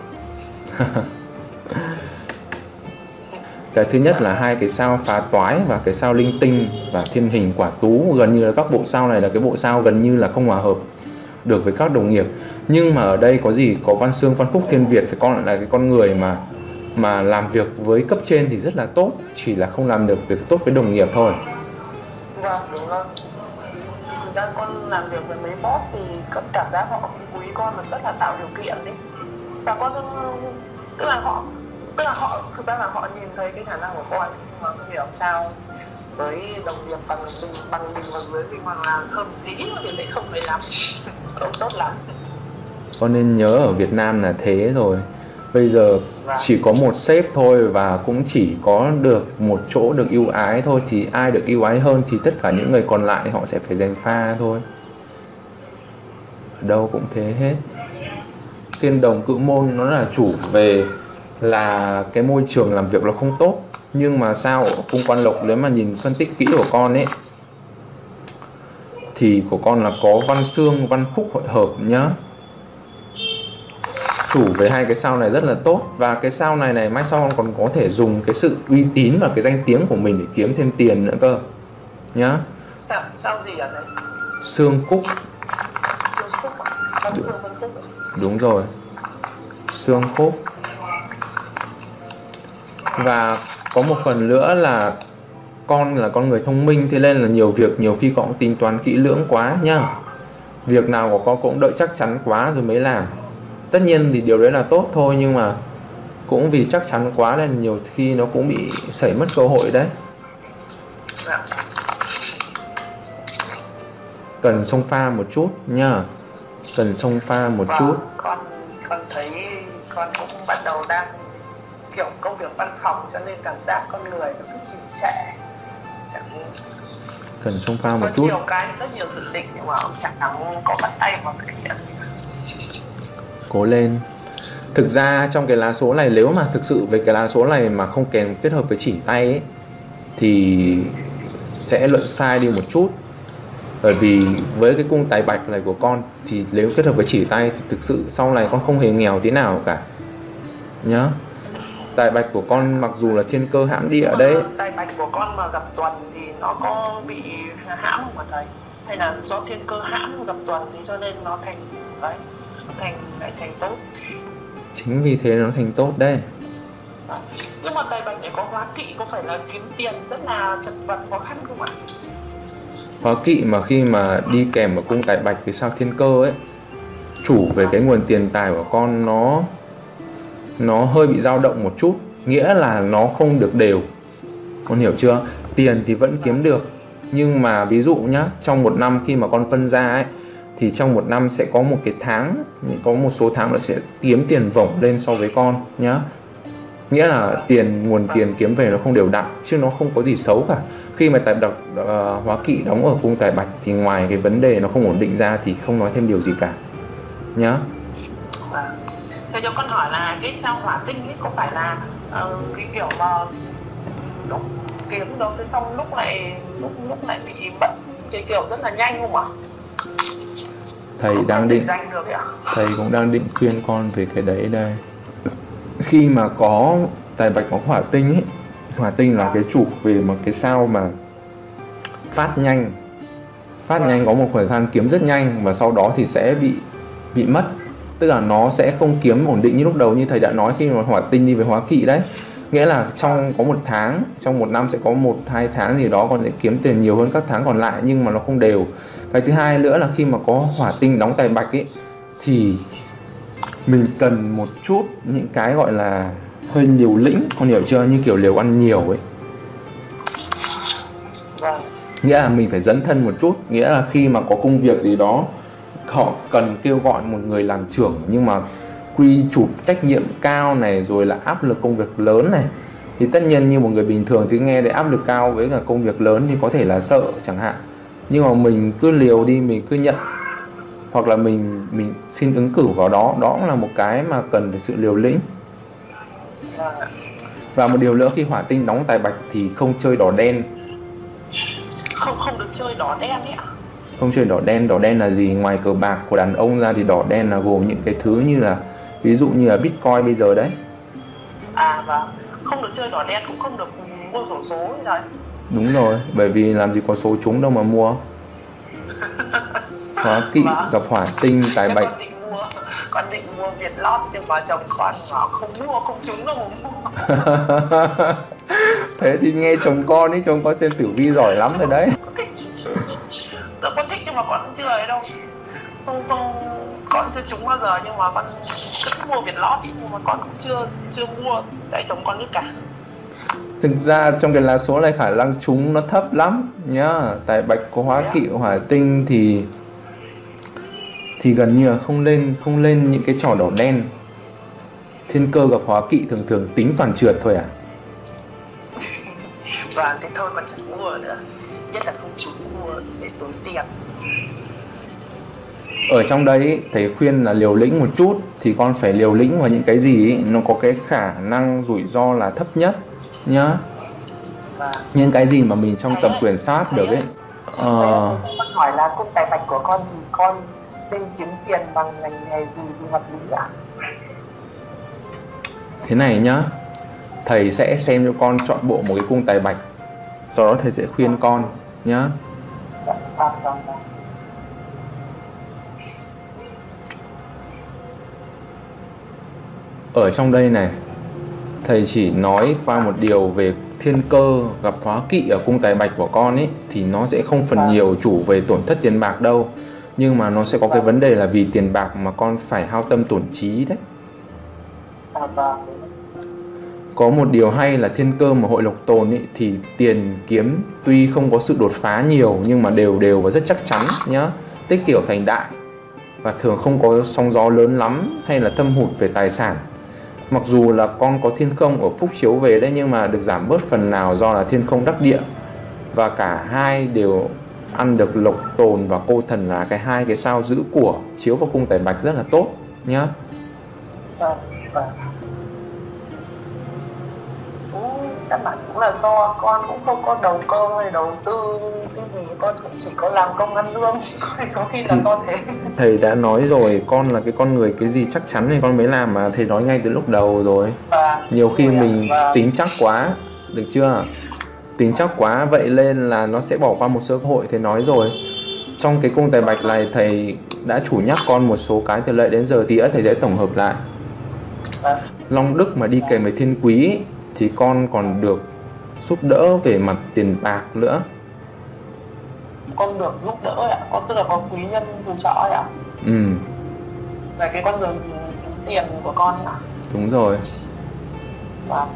Cái thứ nhất là hai cái sao phá toái và cái sao linh tinh và thiên hình quả tú, gần như là các bộ sao này là cái bộ sao gần như là không hòa hợp được với các đồng nghiệp. Nhưng mà ở đây có gì? Có văn xương văn phúc thiên Việt thì con lại là cái con người mà làm việc với cấp trên thì rất là tốt, chỉ là không làm được việc tốt với đồng nghiệp thôi. Vâng, đúng rồi. Thực ra con làm việc với mấy boss thì con cảm giác họ quý con và rất là tạo điều kiện đi. Và con tức là họ thực ra là họ nhìn thấy cái khả năng của con, nhưng mà không hiểu sao với đồng nghiệp bằng mình và với mình mà làm hơn tí thì lại không phải lắm, không tốt lắm. Con nên nhớ ở Việt Nam là thế rồi. Bây giờ chỉ có một sếp thôi và cũng chỉ có được một chỗ được ưu ái thôi, thì ai được ưu ái hơn thì tất cả những người còn lại họ sẽ phải giành pha thôi. Ở đâu cũng thế hết. Thiên đồng cự môn nó là chủ về là cái môi trường làm việc nó không tốt. Nhưng mà sao ở cung quan lộc, nếu mà nhìn phân tích kỹ của con ấy thì của con là có văn xương văn phúc hội hợp nhá. Chủ về hai cái sao này rất là tốt. Và cái sao này mai sau con còn có thể dùng cái sự uy tín và cái danh tiếng của mình để kiếm thêm tiền nữa cơ nhá. Sao gì ạ thầy? Xương phúc. Xương phúc ạ? Văn xương văn phúc ạ? Đúng rồi, xương phúc. Và có một phần nữa là con người thông minh, thế nên là nhiều việc nhiều khi con cũng tính toán kỹ lưỡng quá nhá. Việc nào của con cũng đợi chắc chắn quá rồi mới làm. Tất nhiên thì điều đấy là tốt thôi, nhưng mà cũng vì chắc chắn quá nên nhiều khi nó cũng bị xảy mất cơ hội đấy. Cần xông pha một chút nha. Cần xông pha một chút. Con kiểu công việc văn phòng cho nên cảm giác con người nó cứ trì trệ, cần xông pha một có chút. nhiều cái rất nhiều dự định nhưng mà ông chẳng có bắt tay vào thực hiện. Cố lên. Thực ra trong cái lá số này, nếu mà thực sự về cái lá số này mà không kèm kết hợp với chỉ tay ấy, thì sẽ luận sai đi một chút. Bởi vì với cái cung tài bạch này của con thì nếu kết hợp với chỉ tay thì thực sự sau này con không hề nghèo tí nào cả nhá. Tài bạch của con mặc dù là thiên cơ hãm địa đấy. Tài bạch của con mà gặp tuần thì nó có bị hãm không hả thầy? Hay là do thiên cơ hãm gặp tuần thì cho nên nó thành đấy, thành tốt. Chính vì thế nó thành tốt đấy. Nhưng mà tài bạch này có hóa kỵ, có phải là kiếm tiền rất là chật vật khó khăn không ạ? Hóa kỵ mà khi mà đi kèm ở cung tài bạch với sao thiên cơ ấy, chủ về cái nguồn tiền tài của con nó hơi bị dao động một chút, nghĩa là nó không được đều. Con hiểu chưa? Tiền thì vẫn kiếm được, nhưng mà ví dụ nhá, trong một năm khi mà con phân ra ấy, thì trong một năm sẽ có một cái tháng, có một số tháng nó sẽ kiếm tiền vổng lên so với con nhá. Nghĩa là nguồn tiền kiếm về nó không đều đặn, chứ nó không có gì xấu cả. Khi mà tài độc hóa kỵ đóng ở cung tài bạch thì ngoài cái vấn đề nó không ổn định ra thì không nói thêm điều gì cả nhá. Thế cho con hỏi là cái sao hỏa tinh ấy có phải là cái kiểu mà lúc kiếm được cái xong lúc lại bị bận cái kiểu rất là nhanh không ạ? Thầy cũng đang định khuyên con về cái đấy đây. Khi mà có tài bạch có hỏa tinh ấy, hỏa tinh là cái chủ về một cái sao mà phát nhanh có một thời gian kiếm rất nhanh và sau đó thì sẽ bị mất, tức là nó sẽ không kiếm ổn định như lúc đầu như thầy đã nói khi mà hỏa tinh đi với hóa kỵ đấy. Nghĩa là trong có một tháng, trong một năm sẽ có 1-2 tháng gì đó con sẽ kiếm tiền nhiều hơn các tháng còn lại, nhưng mà nó không đều. Cái thứ hai nữa là khi mà có hỏa tinh đóng tài bạch ấy thì mình cần một chút những cái gọi là hơi liều lĩnh, con hiểu chưa? Như kiểu liều ăn nhiều ấy. Nghĩa là mình phải dấn thân một chút. Nghĩa là khi mà có công việc gì đó họ cần kêu gọi một người làm trưởng, nhưng mà quy chụp trách nhiệm cao này, rồi là áp lực công việc lớn này, thì tất nhiên như một người bình thường thì nghe thấy áp lực cao với cả công việc lớn thì có thể là sợ chẳng hạn. Nhưng mà mình cứ liều đi, mình cứ nhận, hoặc là mình xin ứng cử vào đó, đó là một cái mà cần phải sự liều lĩnh. Và một điều nữa, khi hỏa tinh đóng tài bạch thì không chơi đỏ đen. Không được chơi đỏ đen ấy ạ? Không chơi đỏ đen là gì? Ngoài cờ bạc của đàn ông ra thì đỏ đen là gồm những cái thứ như là ví dụ như là Bitcoin bây giờ đấy. Vâng, không được chơi đỏ đen, cũng không được mua xổ số đấy. Đúng rồi, bởi vì làm gì có số trúng đâu mà mua. Hóa kỵ gặp hỏa tinh tài bạch. Con định mua Vietlott nhưng mà chồng con bảo không mua, không trúng đâu mà mua. Thế thì nghe chồng con ấy, chồng con xem tử vi giỏi lắm rồi đấy. Con thích nhưng mà con chưa ấy đâu. Con chưa trúng bao giờ, nhưng mà con cứ mua Vietlott ý, nhưng mà con cũng chưa mua tại chồng con biết cả. Thực ra trong cái lá số này khả năng trúng nó thấp lắm nhá. Tài bạch có hóa kỵ hỏa tinh thì gần như là không lên những cái trò đỏ đen. Thiên cơ gặp hóa kỵ thường tính toàn trượt thôi à. Và thế thôi con chẳng mua nữa, nhất là không trúng mua để tốn tiền. Ở trong đấy thầy khuyên là liều lĩnh một chút, thì con phải liều lĩnh vào những cái gì ấy, nó có cái khả năng rủi ro là thấp nhất nhá. Những cái gì mà mình trong tầm quyền sát được ấy. Con hỏi là cung tài bạch của con thì con nên kiếm tiền bằng ngành nghề gì thì hợp lý ạ? Thế này nhá, thầy sẽ xem cho con chọn bộ một cái cung tài bạch, sau đó thầy sẽ khuyên con nhá. Ở trong đây này, thầy chỉ nói qua một điều về thiên cơ gặp hóa kỵ ở cung tài bạch của con ấy, thì nó sẽ không phần nhiều chủ về tổn thất tiền bạc đâu, nhưng mà nó sẽ có cái vấn đề là vì tiền bạc mà con phải hao tâm tổn trí đấy. Có một điều hay là thiên cơ mà hội lộc tồn ấy, thì tiền kiếm tuy không có sự đột phá nhiều nhưng mà đều và rất chắc chắn nhá, tích tiểu thành đại, và thường không có sóng gió lớn lắm hay là thâm hụt về tài sản. Mặc dù là con có thiên không ở phúc chiếu về đấy, nhưng mà được giảm bớt phần nào do là thiên không đắc địa, và cả hai đều ăn được lộc tồn và cô thần là hai cái sao giữ của chiếu vào cung tài bạch rất là tốt nhá. Vâng, vâng. Các bạn cũng là do con cũng không có đầu cơ hay đầu tư cái gì, con cũng chỉ có làm công ăn lương có khi là con thế. Thầy đã nói rồi, con là cái con người cái gì chắc chắn thì con mới làm mà, thầy nói ngay từ lúc đầu rồi. Nhiều khi mình tính chắc quá, được chưa? Tính chắc quá vậy nên là nó sẽ bỏ qua một số cơ hội. Thầy nói rồi, trong cái cung tài bạch này thầy đã chủ nhắc con một số cái từ lợi đến giờ, thì thầy sẽ tổng hợp lại. Long đức mà đi kèm với thiên quý ấy, thì con còn được giúp đỡ về mặt tiền bạc nữa. Con được giúp đỡ ạ? Con tức là có quý nhân phù trợ ạ? Về cái con đường kiếm tiền của con ạ? Đúng rồi. Vâng.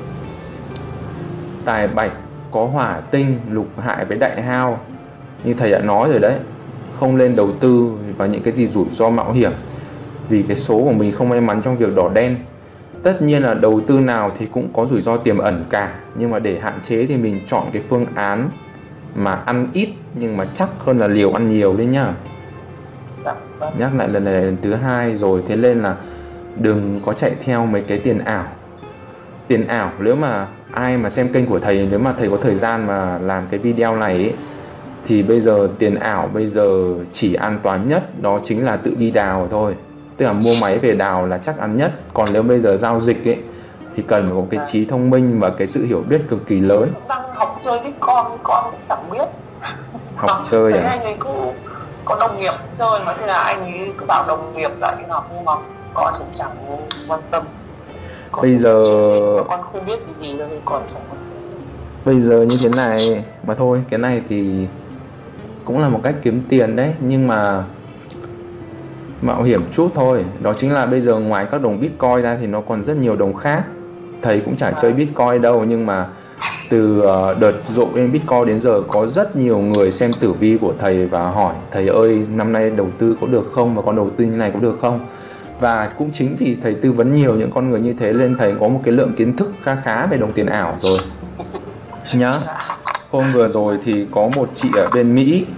Tài bạch có hỏa tinh lục hại với đại hao, như thầy đã nói rồi đấy, không nên đầu tư vào những cái gì rủi ro mạo hiểm, vì cái số của mình không may mắn trong việc đỏ đen. Tất nhiên là đầu tư nào thì cũng có rủi ro tiềm ẩn cả, nhưng mà để hạn chế thì mình chọn cái phương án mà ăn ít nhưng mà chắc hơn là liều ăn nhiều đấy nhá. Nhắc lại lần này lần thứ hai rồi, thế nên là đừng có chạy theo mấy cái tiền ảo. Tiền ảo, nếu mà ai mà xem kênh của thầy, nếu mà thầy có thời gian mà làm cái video này ấy, thì bây giờ tiền ảo bây giờ chỉ an toàn nhất đó chính là tự đi đào thôi. Tức là mua máy về đào là chắc ăn nhất. Còn nếu bây giờ giao dịch ấy thì cần phải có cái trí thông minh và cái sự hiểu biết cực kỳ lớn. Đang học chơi với con cũng chẳng biết. Học chơi à? Anh ấy cứ có đồng nghiệp chơi mà, thế là anh ấy cứ bảo đồng nghiệp lại đi học, nhưng mà con cũng chẳng quan tâm. Bây giờ con không biết cái gì đâu thì con chẳng quan tâm. Bây giờ như thế này mà thôi, cái này thì cũng là một cách kiếm tiền đấy, nhưng mà mạo hiểm chút thôi. Đó chính là bây giờ ngoài các đồng Bitcoin ra thì nó còn rất nhiều đồng khác. Thầy cũng chả chơi Bitcoin đâu, nhưng mà từ đợt rộ lên Bitcoin đến giờ có rất nhiều người xem tử vi của thầy và hỏi thầy ơi năm nay đầu tư có được không, và con đầu tư như này có được không. Và cũng chính vì thầy tư vấn nhiều những con người như thế nên thầy có một cái lượng kiến thức khá khá về đồng tiền ảo rồi nhá. Hôm vừa rồi thì có một chị ở bên Mỹ,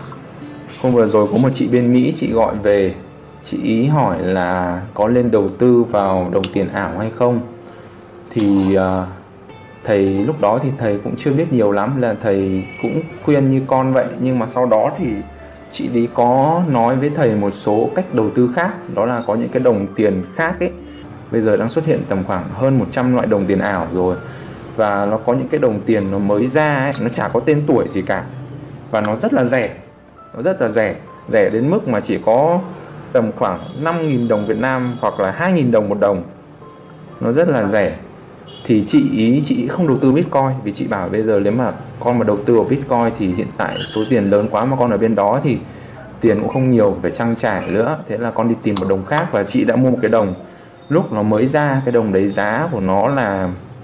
chị gọi về, chị ý hỏi là có nên đầu tư vào đồng tiền ảo hay không. Thì thầy lúc đó thì thầy cũng chưa biết nhiều lắm, là thầy cũng khuyên như con vậy. Nhưng mà sau đó thì chị ấy có nói với thầy một số cách đầu tư khác, đó là có những cái đồng tiền khác ấy. Bây giờ đang xuất hiện tầm khoảng hơn 100 loại đồng tiền ảo rồi. Và nó có những cái đồng tiền nó mới ra ấy, nó chả có tên tuổi gì cả, và nó rất là rẻ. Nó rất là rẻ, rẻ đến mức mà chỉ có tầm khoảng 5.000 đồng Việt Nam hoặc là 2.000 đồng một đồng. Nó rất là rẻ. Thì chị ý không đầu tư Bitcoin, vì chị bảo bây giờ nếu mà con mà đầu tư vào Bitcoin thì hiện tại số tiền lớn quá, mà con ở bên đó thì tiền cũng không nhiều, phải trang trải nữa. Thế là con đi tìm một đồng khác, và chị đã mua một cái đồng lúc nó mới ra. Cái đồng đấy giá của nó là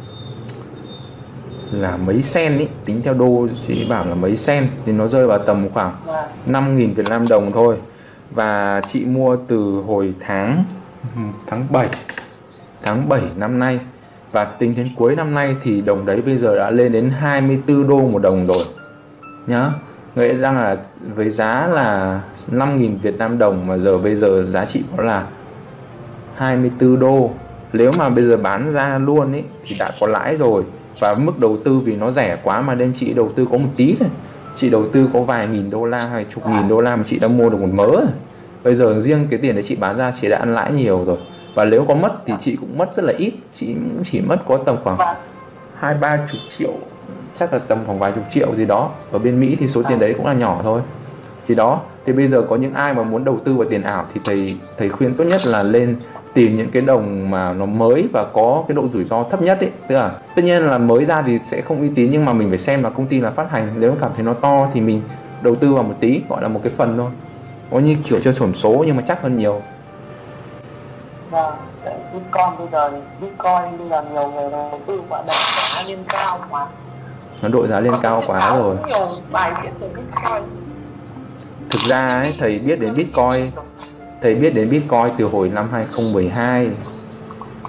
mấy sen ý, tính theo đô chị bảo là mấy sen, thì nó rơi vào tầm khoảng 5.000 Việt Nam đồng thôi. Và chị mua từ hồi tháng 7 năm nay, và tính đến cuối năm nay thì đồng đấy bây giờ đã lên đến 24 đô một đồng rồi nhá. Nghĩa rằng là với giá là 5.000 Việt Nam đồng mà giờ bây giờ giá trị đó là 24 đô. Nếu mà bây giờ bán ra luôn ý, thì đã có lãi rồi. Và mức đầu tư vì nó rẻ quá mà nên chị đầu tư có một tí thôi. Chị đầu tư có vài nghìn đô la hay chục nghìn đô la mà chị đã mua được một mớ rồi. Bây giờ riêng cái tiền đấy chị bán ra chị đã ăn lãi nhiều rồi. Và nếu có mất thì chị cũng mất rất là ít. Chị cũng chỉ mất có tầm khoảng 20-30 triệu, chắc là tầm khoảng vài chục triệu gì đó. Ở bên Mỹ thì số tiền đấy cũng là nhỏ thôi. Thì đó, thì bây giờ có những ai mà muốn đầu tư vào tiền ảo thì thầy khuyên tốt nhất là lên tìm những cái đồng mà nó mới và có cái độ rủi ro thấp nhất ấy. Tức là tất nhiên là mới ra thì sẽ không uy tín, nhưng mà mình phải xem là công ty là phát hành. Nếu cảm thấy nó to thì mình đầu tư vào một tí, gọi là một cái phần thôi. Có như kiểu chơi xổ số nhưng mà chắc hơn nhiều. Vâng, Bitcoin bây giờ nhiều người đầu tư và đẩy giá lên cao mà. Nó đội giá lên cao quá rồi. Nhiều bài viết về Bitcoin. Thực ra ấy, thầy biết đến Bitcoin từ hồi năm 2012.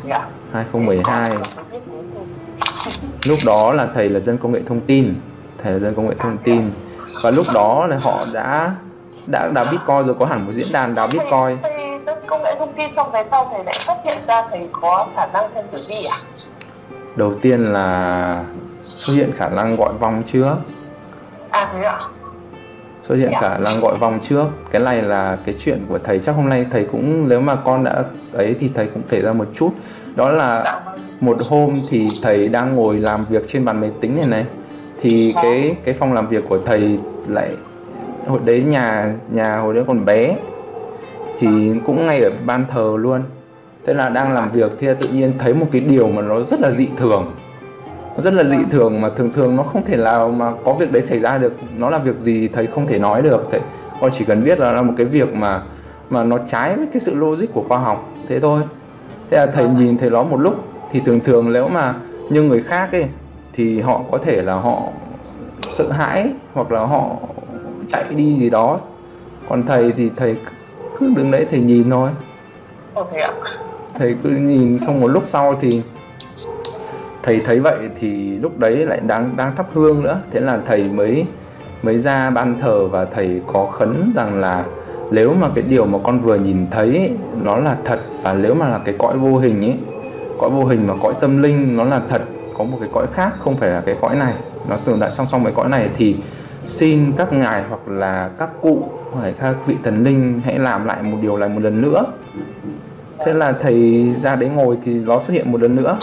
2012. Lúc đó là thầy là dân công nghệ thông tin, thầy là dân công nghệ thông tin, và lúc đó là họ đã đào Bitcoin rồi, có hẳn một diễn đàn đào Bitcoin. Thầy dân công nghệ thông tin xong về sau thầy lại phát hiện ra thầy có khả năng xem tử vi à? Đầu tiên là xuất hiện khả năng gọi vong trước. À thế ạ? Xuất hiện khả năng gọi vong trước. Cái này là cái chuyện của thầy, chắc hôm nay thầy cũng, nếu mà con đã ấy thì thầy cũng kể ra một chút. Đó là một hôm thì thầy đang ngồi làm việc trên bàn máy tính này thì cái phòng làm việc của thầy lại, hồi đấy nhà hồi đấy còn bé thì cũng ngay ở ban thờ luôn. Thế là đang làm việc thì tự nhiên thấy một cái điều mà nó rất là dị thường, mà thường nó không thể nào mà có việc đấy xảy ra được. Nó là việc gì thầy không thể nói được, thầy con chỉ cần biết là một cái việc mà nó trái với cái sự logic của khoa học, thế thôi. Thế là thầy nhìn thấy nó một lúc thì thường nếu mà như người khác ấy thì họ có thể là họ sợ hãi hoặc là họ chạy đi gì đó, còn thầy thì thầy cứ đứng đấy thầy nhìn thôi. Thầy cứ nhìn, xong một lúc sau thì thầy thấy vậy thì lúc đấy lại đang thắp hương nữa. Thế là thầy mới ra ban thờ và thầy có khấn rằng là nếu mà cái điều mà con vừa nhìn thấy ấy, nó là thật, và nếu mà là cái cõi vô hình ấy, cõi vô hình mà cõi tâm linh nó là thật, có một cái cõi khác không phải là cái cõi này, nó tồn tại song song với cõi này, thì xin các ngài hoặc là các cụ hoặc các vị thần linh hãy làm lại một điều này một lần nữa. Thế là thầy ra đấy ngồi thì nó xuất hiện một lần nữa.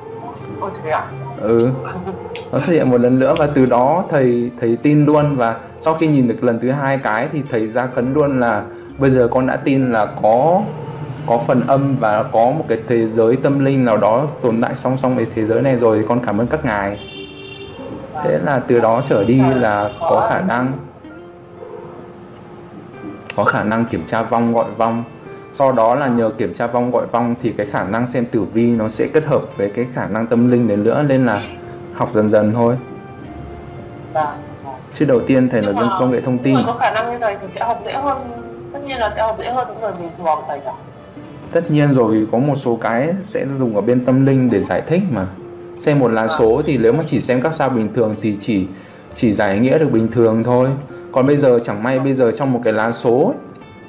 Nó xuất hiện một lần nữa và từ đó thầy tin luôn. Và sau khi nhìn được lần thứ hai cái thì thầy ra khấn luôn là bây giờ con đã tin là có phần âm và có một cái thế giới tâm linh nào đó tồn tại song song với thế giới này rồi, con cảm ơn các ngài. Thế là từ đó trở đi là có khả năng kiểm tra vong gọi vong. Sau đó là nhờ kiểm tra vong gọi vong thì cái khả năng xem tử vi nó sẽ kết hợp với cái khả năng tâm linh đến nữa, nên là học dần dần thôi. Chứ đầu tiên thầy là dân công nghệ thông tin. Có khả năng như thầy thì sẽ học dễ hơn, tất nhiên là sẽ học dễ hơn những người bình thường thầy cả. Tất nhiên rồi, có một số cái sẽ dùng ở bên tâm linh để giải thích mà. Xem một lá số thì nếu mà chỉ xem các sao bình thường thì chỉ giải nghĩa được bình thường thôi. Còn bây giờ chẳng may bây giờ trong một cái lá số ấy,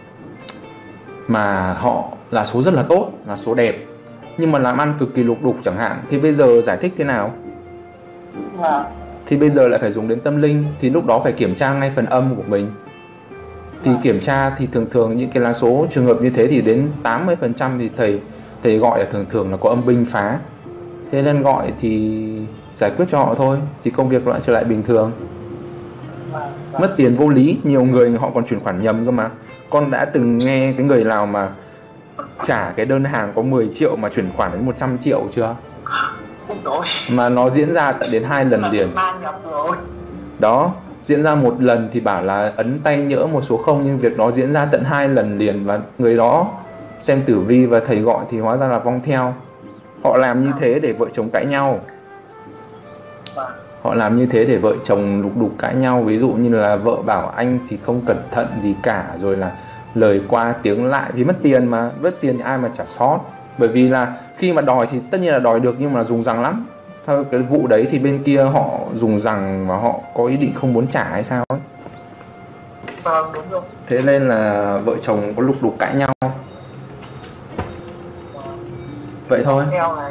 mà họ là số rất là tốt, là số đẹp, nhưng mà làm ăn cực kỳ lục đục chẳng hạn, thì bây giờ giải thích thế nào? Thì bây giờ lại phải dùng đến tâm linh, thì lúc đó phải kiểm tra ngay phần âm của mình. Thì kiểm tra thì thường những cái lá số trường hợp như thế thì đến 80% thì thầy gọi là thường là có âm binh phá. Thế nên gọi thì giải quyết cho họ thôi, thì công việc lại trở lại bình thường. Mất tiền vô lý, nhiều người họ còn chuyển khoản nhầm cơ mà. Con đã từng nghe cái người nào mà trả cái đơn hàng có 10 triệu mà chuyển khoản đến 100 triệu chưa? Mà nó diễn ra tận đến 2 lần liền. Đó, diễn ra một lần thì bảo là ấn tay nhỡ một số không, nhưng việc đó diễn ra tận 2 lần liền. Và người đó xem tử vi và thầy gọi thì hóa ra là vong theo. Họ làm như thế để vợ chồng cãi nhau. Họ làm như thế để vợ chồng lục đục cãi nhau. Ví dụ như là vợ bảo anh thì không cẩn thận gì cả, rồi là lời qua tiếng lại, vì mất tiền mà, mất tiền thì ai mà trả sót. Bởi vì là khi mà đòi thì tất nhiên là đòi được, nhưng mà dùng rằng lắm. Sau cái vụ đấy thì bên kia họ dùng rằng và họ có ý định không muốn trả hay sao ấy. Đúng rồi. Thế nên là vợ chồng có lục đục cãi nhau. Vậy thôi.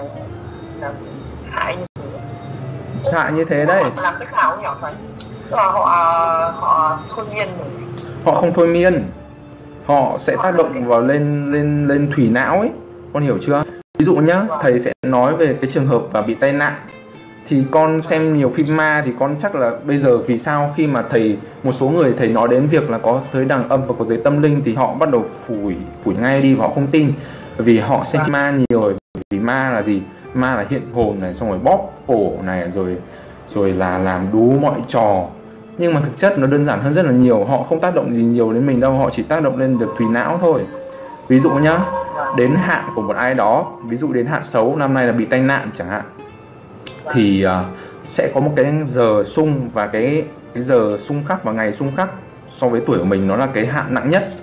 Hại như thế đấy. Làm cách nào nhỉ thầy? Tức là họ thôi miên rồi. Họ không thôi miên, họ sẽ tác động vào lên thủy não ấy, con hiểu chưa? Ví dụ nhá, thầy sẽ nói về cái trường hợp và bị tai nạn. Thì con xem nhiều phim ma thì con chắc là bây giờ vì sao khi mà một số người thầy nói đến việc là có giới đàn âm và có giới tâm linh thì họ bắt đầu phủi ngay đi và họ không tin. Bởi vì họ xem phim ma nhiều rồi. Vì ma là gì? Ma là hiện hồn này, xong rồi bóp cổ này, rồi là làm đú mọi trò. Nhưng mà thực chất nó đơn giản hơn rất là nhiều. Họ không tác động gì nhiều đến mình đâu, họ chỉ tác động lên được thùy não thôi. Ví dụ nhá, đến hạn của một ai đó, ví dụ đến hạn xấu, năm nay là bị tai nạn chẳng hạn, thì sẽ có một cái giờ xung, và cái giờ xung khắc và ngày xung khắc so với tuổi của mình nó là cái hạn nặng nhất.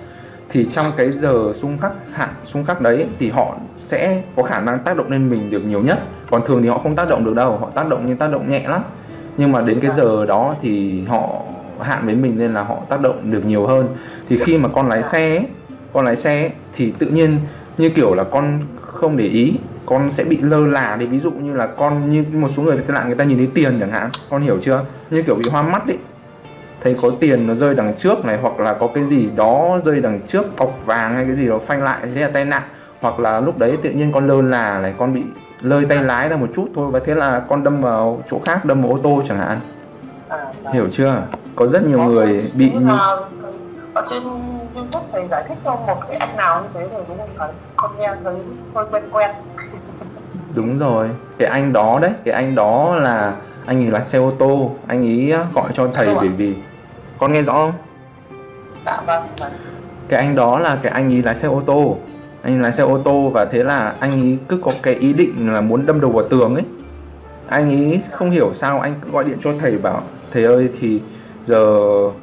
thì trong cái giờ xung khắc hạn xung khắc đấy thì họ sẽ có khả năng tác động lên mình được nhiều nhất. Còn thường thì họ không tác động được đâu, họ tác động nhưng tác động nhẹ lắm. Nhưng mà đến cái giờ đó thì họ hạn với mình nên là họ tác động được nhiều hơn. Thì khi mà con lái xe ấy, thì tự nhiên như kiểu là con không để ý, con sẽ bị lơ là đi. Ví dụ như là con, như một số người ta nhìn thấy tiền chẳng hạn, con hiểu chưa, như kiểu bị hoa mắt ấy, thấy có tiền nó rơi đằng trước này, hoặc là có cái gì đó rơi đằng trước, cọc vàng hay cái gì đó phanh lại, thế là tai nạn. Hoặc là lúc đấy tự nhiên con lơ là này, con bị lơi tay lái ra một chút thôi và thế là con đâm vào chỗ khác, đâm vào ô tô chẳng hạn. Hiểu chưa? Có rất nhiều người bị như... Ở trên YouTube thầy giải thích cho một cái anh nào như thế rồi đúng không thầy? Con nghe thấy hơi quen. Đúng rồi, cái anh đó đấy, cái anh đó là anh ấy lái xe ô tô, anh ấy gọi cho thầy bởi vì... Con nghe rõ không? Dạ vâng. Cái anh đó là cái anh ấy lái xe ô tô, anh lái xe ô tô và thế là anh ấy cứ có cái ý định là muốn đâm đầu vào tường ấy. Anh ấy không hiểu sao anh cứ gọi điện cho thầy bảo thầy ơi thì giờ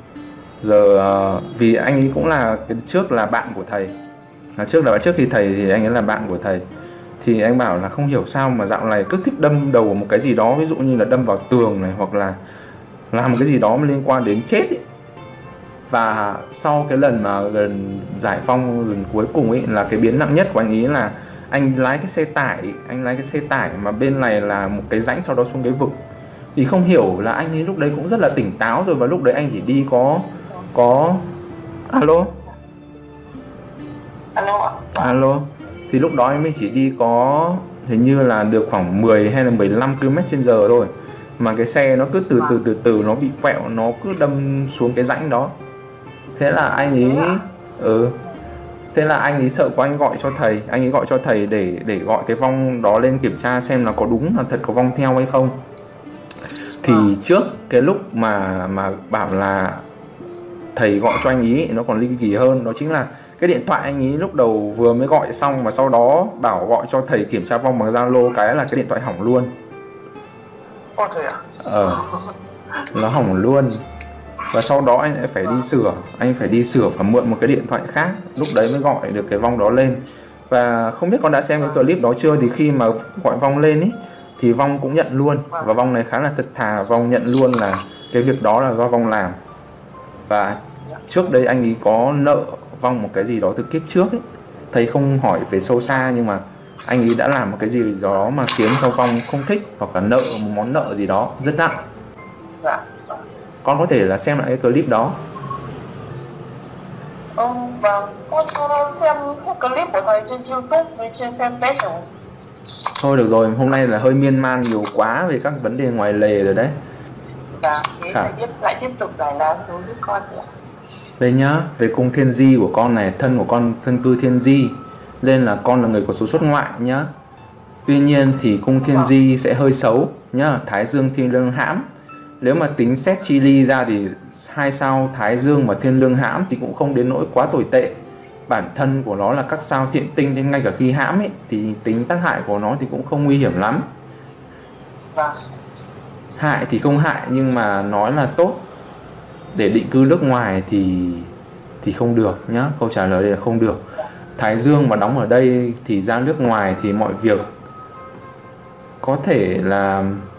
vì anh ấy cũng là trước là bạn của thầy, trước khi thầy thì anh ấy là bạn của thầy, thì anh bảo là không hiểu sao mà dạo này cứ thích đâm đầu vào một cái gì đó, ví dụ như là đâm vào tường này, hoặc là làm một cái gì đó liên quan đến chết ấy. Và sau cái lần mà gần giải phong lần cuối cùng ấy, là cái biến nặng nhất của anh ấy là anh lái cái xe tải mà bên này là một cái rãnh, sau đó xuống cái vực. Thì không hiểu là anh ấy lúc đấy cũng rất là tỉnh táo rồi, và lúc đấy anh chỉ đi có alo alo thì lúc đó anh mới chỉ đi có hình như là được khoảng 10 hay là 15 km/h thôi, mà cái xe nó cứ từ từ nó bị quẹo, nó cứ đâm xuống cái rãnh đó. Thế là anh ấy thế là anh ấy sợ quá, anh ấy gọi cho thầy để gọi cái vong đó lên kiểm tra xem là có đúng là thật có vong theo hay không. Thì trước cái lúc mà bảo là thầy gọi cho anh ấy, nó còn ly kỳ hơn, đó chính là cái điện thoại anh ấy lúc đầu vừa mới gọi xong và sau đó bảo gọi cho thầy kiểm tra vong bằng Zalo, cái là cái điện thoại hỏng luôn. Nó hỏng luôn. Và sau đó anh lại phải đi sửa, và mượn một cái điện thoại khác, lúc đấy mới gọi được cái vong đó lên. Và không biết con đã xem cái clip đó chưa, thì khi mà gọi vong lên ý, thì vong cũng nhận luôn, và vong này khá là thật thà, vong nhận luôn là cái việc đó là do vong làm. Và trước đây anh ấy có nợ vong một cái gì đó từ kiếp trước ấy. Thầy không hỏi về sâu xa, nhưng mà anh ấy đã làm một cái gì đó mà khiến cho vong không thích, hoặc là nợ một món nợ gì đó rất nặng. Con có thể là xem lại cái clip đó. Vâng, con xem cái clip của thầy trên YouTube với trên fanpage rồi. Thôi được rồi, hôm nay là hơi miên man nhiều quá về các vấn đề ngoài lề rồi đấy. Dạ, thế thầy lại tiếp tục giải lá số giúp con nữa. Đây nhá, về cung thiên di của con này, thân của con thân cư thiên di, nên là con là người có số xuất ngoại nhá. Tuy nhiên thì cung thiên di sẽ hơi xấu nhá, thái dương thiên lương hãm. Nếu mà tính xét chi ly ra thì hai sao thái dương và thiên lương hãm thì cũng không đến nỗi quá tồi tệ. Bản thân của nó là các sao thiện tinh, nên ngay cả khi hãm ấy, thì tính tác hại của nó thì cũng không nguy hiểm lắm. Hại thì không hại, nhưng mà nói là tốt để định cư nước ngoài thì không được nhá. Câu trả lời là không được. Thái dương mà đóng ở đây thì ra nước ngoài thì mọi việc có thể là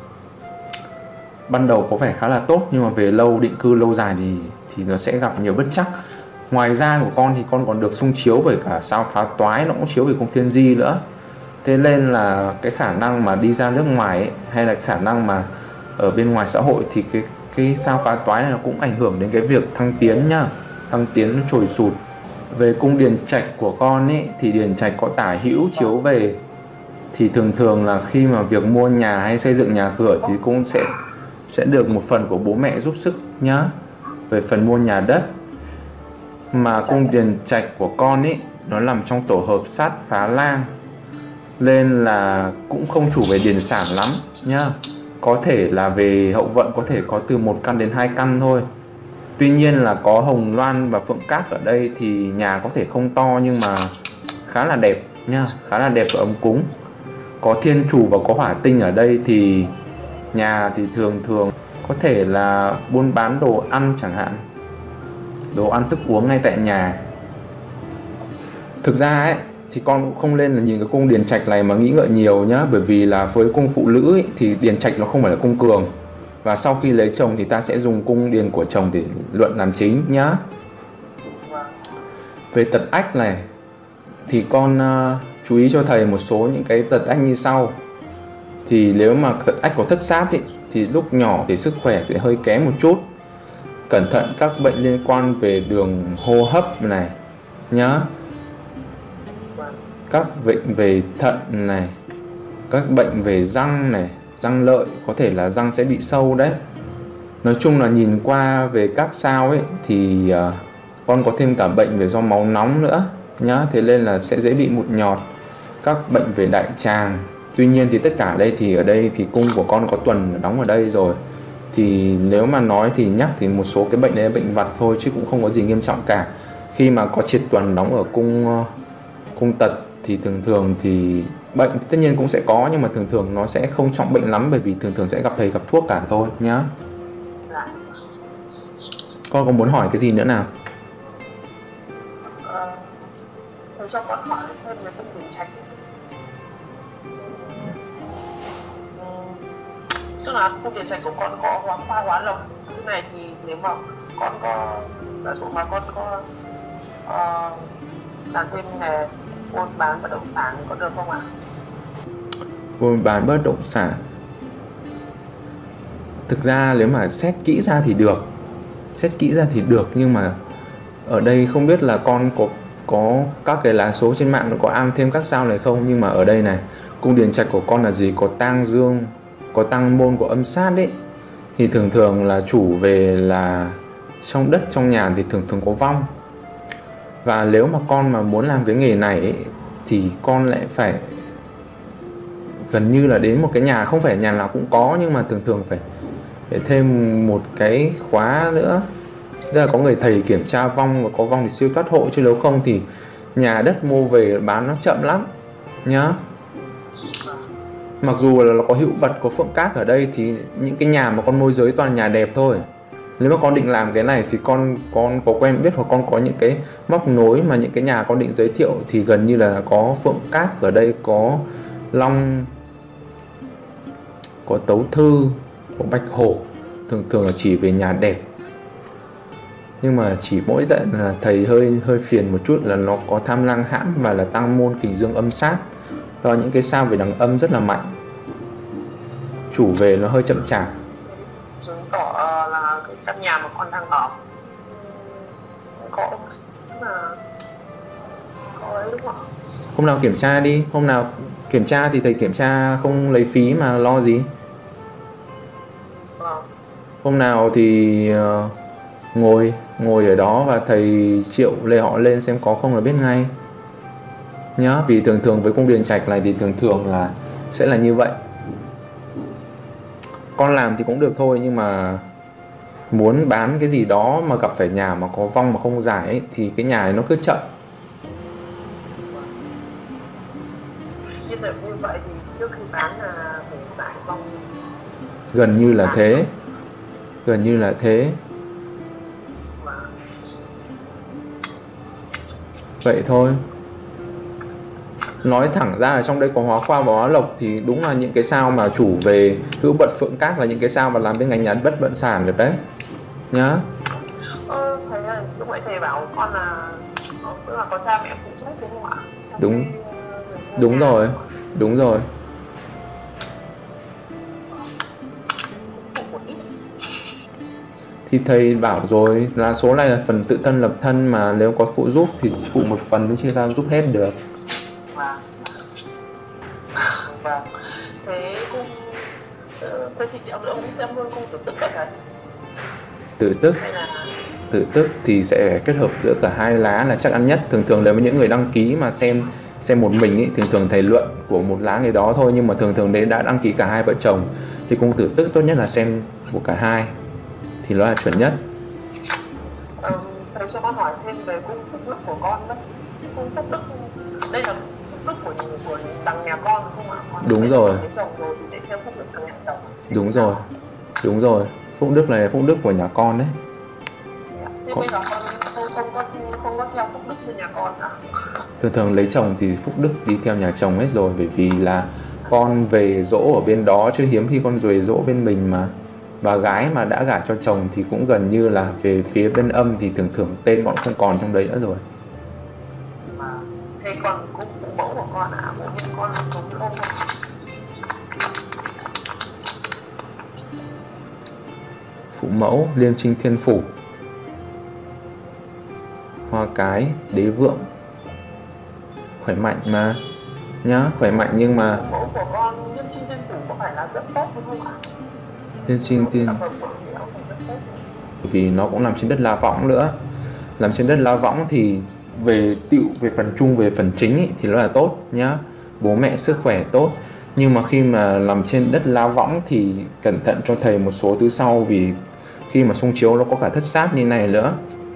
ban đầu có vẻ khá là tốt, nhưng mà về định cư lâu dài thì nó sẽ gặp nhiều bất trắc. Ngoài ra của con thì con còn được xung chiếu bởi cả sao phá toái, nó cũng chiếu về cung thiên di nữa. Thế nên là cái khả năng mà đi ra nước ngoài ấy, hay là khả năng mà ở bên ngoài xã hội, thì cái sao phá toái này nó cũng ảnh hưởng đến cái việc thăng tiến nhá. Thăng tiến nó trồi sụt. Về cung điền trạch của con ấy, thì điền trạch có tả hữu chiếu về, thì thường là khi mà việc mua nhà hay xây dựng nhà cửa thì cũng sẽ được một phần của bố mẹ giúp sức nhá, về phần mua nhà đất. Mà cung điền trạch của con ấy nó nằm trong tổ hợp sát phá lang, nên là cũng không chủ về điền sản lắm nhá. Có thể là về hậu vận có thể có từ 1 căn đến 2 căn thôi. Tuy nhiên là có hồng loan và phượng cát ở đây thì nhà có thể không to nhưng mà khá là đẹp nhá, khá là đẹp và ấm cúng. Có thiên chủ và có hỏa tinh ở đây thì nhà thì thường có thể là buôn bán đồ ăn chẳng hạn, đồ ăn thức uống ngay tại nhà. Thực ra ấy thì con cũng không nên là nhìn cái cung điền trạch này mà nghĩ ngợi nhiều nhá, bởi vì là với cung phụ nữ ấy, thì điền trạch nó không phải là cung cường, và sau khi lấy chồng thì ta sẽ dùng cung điền của chồng để luận làm chính nhá. Về tật ách này thì con chú ý cho thầy một số những cái tật ách như sau. Thì nếu mà tật ách có thất sát ý, thì lúc nhỏ thì sức khỏe sẽ hơi kém một chút. Cẩn thận các bệnh liên quan về đường hô hấp này nhá, các bệnh về thận này, các bệnh về răng này, răng lợi, có thể là răng sẽ bị sâu đấy. Nói chung là nhìn qua về các sao ấy thì con có thêm cả bệnh về do máu nóng nữa nhá, thế nên là sẽ dễ bị mụn nhọt, các bệnh về đại tràng. Tuy nhiên thì tất cả đây thì ở đây thì cung của con có tuần đóng ở đây rồi, thì nếu mà nói thì nhắc thì một số cái bệnh đấy là bệnh vặt thôi chứ cũng không có gì nghiêm trọng cả. Khi mà có triệt tuần đóng ở cung tật thì thường thì bệnh tất nhiên cũng sẽ có, nhưng mà thường nó sẽ không trọng bệnh lắm, bởi vì thường sẽ gặp thầy gặp thuốc cả thôi nhá. Con có muốn hỏi cái gì nữa nào? Thầy cho con hỏi thêm về cung điền trạch. Tức là cung điền trạch của con có hóa khoa hóa lộc. Cái này thì nếu mà con có, giả dụ mà con có làm thêm nghề buôn bán bất động sản có được không ạ? Buôn bán bất động sản, thực ra nếu mà xét kỹ ra thì được, nhưng mà ở đây không biết là con có các cái lá số trên mạng nó có am thêm các sao này không. Nhưng mà ở đây này, cung điền trạch của con là gì? Có tang dương, có tăng môn của âm sát đấy, thì thường là chủ về là trong đất trong nhà thì thường có vong. Và nếu mà con mà muốn làm cái nghề này ấy, thì con lại phải gần như là đến một cái nhà, không phải nhà nào cũng có, nhưng mà thường phải thêm một cái khóa nữa, tức là có người thầy kiểm tra vong, và có vong thì siêu thoát hộ, chứ nếu không thì nhà đất mua về bán nó chậm lắm nhá. Mặc dù là có hữu bật, có phượng cát ở đây, thì những cái nhà mà con môi giới toàn là nhà đẹp thôi. Nếu mà con định làm cái này thì con có quen biết, hoặc con có những cái móc nối mà những cái nhà con định giới thiệu thì gần như là có phượng cát ở đây, có long, có tấu thư, có bạch hổ, thường là chỉ về nhà đẹp. Nhưng mà chỉ mỗi tận là thầy hơi phiền một chút là nó có tham lang hãm và là tăng môn kình dương âm sát, do những cái sao về đằng âm rất là mạnh, chủ về nó hơi chậm chạp. Chứng tỏ là cái căn nhà mà con đang ở có ấy đúng không? Hôm nào kiểm tra đi, hôm nào kiểm tra thì thầy kiểm tra không lấy phí mà lo gì. Hôm nào thì ngồi ở đó và thầy triệu lê họ lên xem có không là biết ngay nhá. Vì thường với cung điền trạch này thì thường là sẽ là như vậy. Con làm thì cũng được thôi, nhưng mà muốn bán cái gì đó mà gặp phải nhà mà có vong mà không giải ấy, thì cái nhà này nó cứ chậm. Như vậy thì trước khi bán là phải giải vong. Gần như là thế. Vậy thôi. Nói thẳng ra là trong đây có hóa khoa và hóa lộc, thì đúng là những cái sao mà chủ về hữu bật phượng cát là những cái sao mà làm bên ngành nhà bất động sản được đấy nhá. Thầy ơi, lúc nãy thầy bảo con là tức là có cha mẹ phụ giúp đúng không ạ? Đúng rồi. Thì thầy bảo rồi là số này là phần tự thân lập thân, mà nếu có phụ giúp thì phụ một phần mới chia ra giúp hết được. Vâng. Thế thì ông cũng xem luôn cung tử tức cả thầy. Tử tức thì sẽ kết hợp giữa cả hai lá là chắc ăn nhất. Thường là với những người đăng ký mà xem một mình ý, thường thầy luận của một lá người đó thôi, nhưng mà thường đấy đã đăng ký cả hai vợ chồng thì cung tử tức tốt nhất là xem của cả hai thì nó là chuẩn nhất. Thầy cho con hỏi thêm về cung phúc đức của con đấy. Cung phúc đức đây là phúc đức của đằng nhà con không ạ? Đúng rồi. Chồng rồi thì để xem phúc đức thằng nhà chồng. Đúng rồi. Phúc đức này là phúc đức của nhà con đấy. Thế bây giờ con không có theo phúc đức như nhà con à? Thường thường lấy chồng thì phúc đức đi theo nhà chồng hết rồi, bởi vì là con về dỗ ở bên đó chứ hiếm khi con về dỗ bên mình mà. Và gái mà đã gả cho chồng thì cũng gần như là về phía bên âm thì thường thường tên bọn không còn trong đấy nữa rồi. Mà thế con cũng phụ mẫu của con à? Bố mẹ con giống như ông không? Phụ mẫu, Liêm Trinh Thiên Phủ, Hoa Cái, Đế Vượng, khỏe mạnh mà nhá, khỏe mạnh nhưng mà Phụ mẫu của con Liêm Trinh Thiên Phủ có phải là rất tốt không ạ? Liêm Trinh Thiên, vì nó cũng nằm trên đất La Võng nữa. Làm trên đất La Võng thì về phần chung, về phần chính ý, thì nó là tốt nhá, bố mẹ sức khỏe tốt. Nhưng mà khi mà làm trên đất La Võng thì cẩn thận cho thầy một số thứ sau, vì khi mà xung chiếu nó có cả thất sát như này nữa.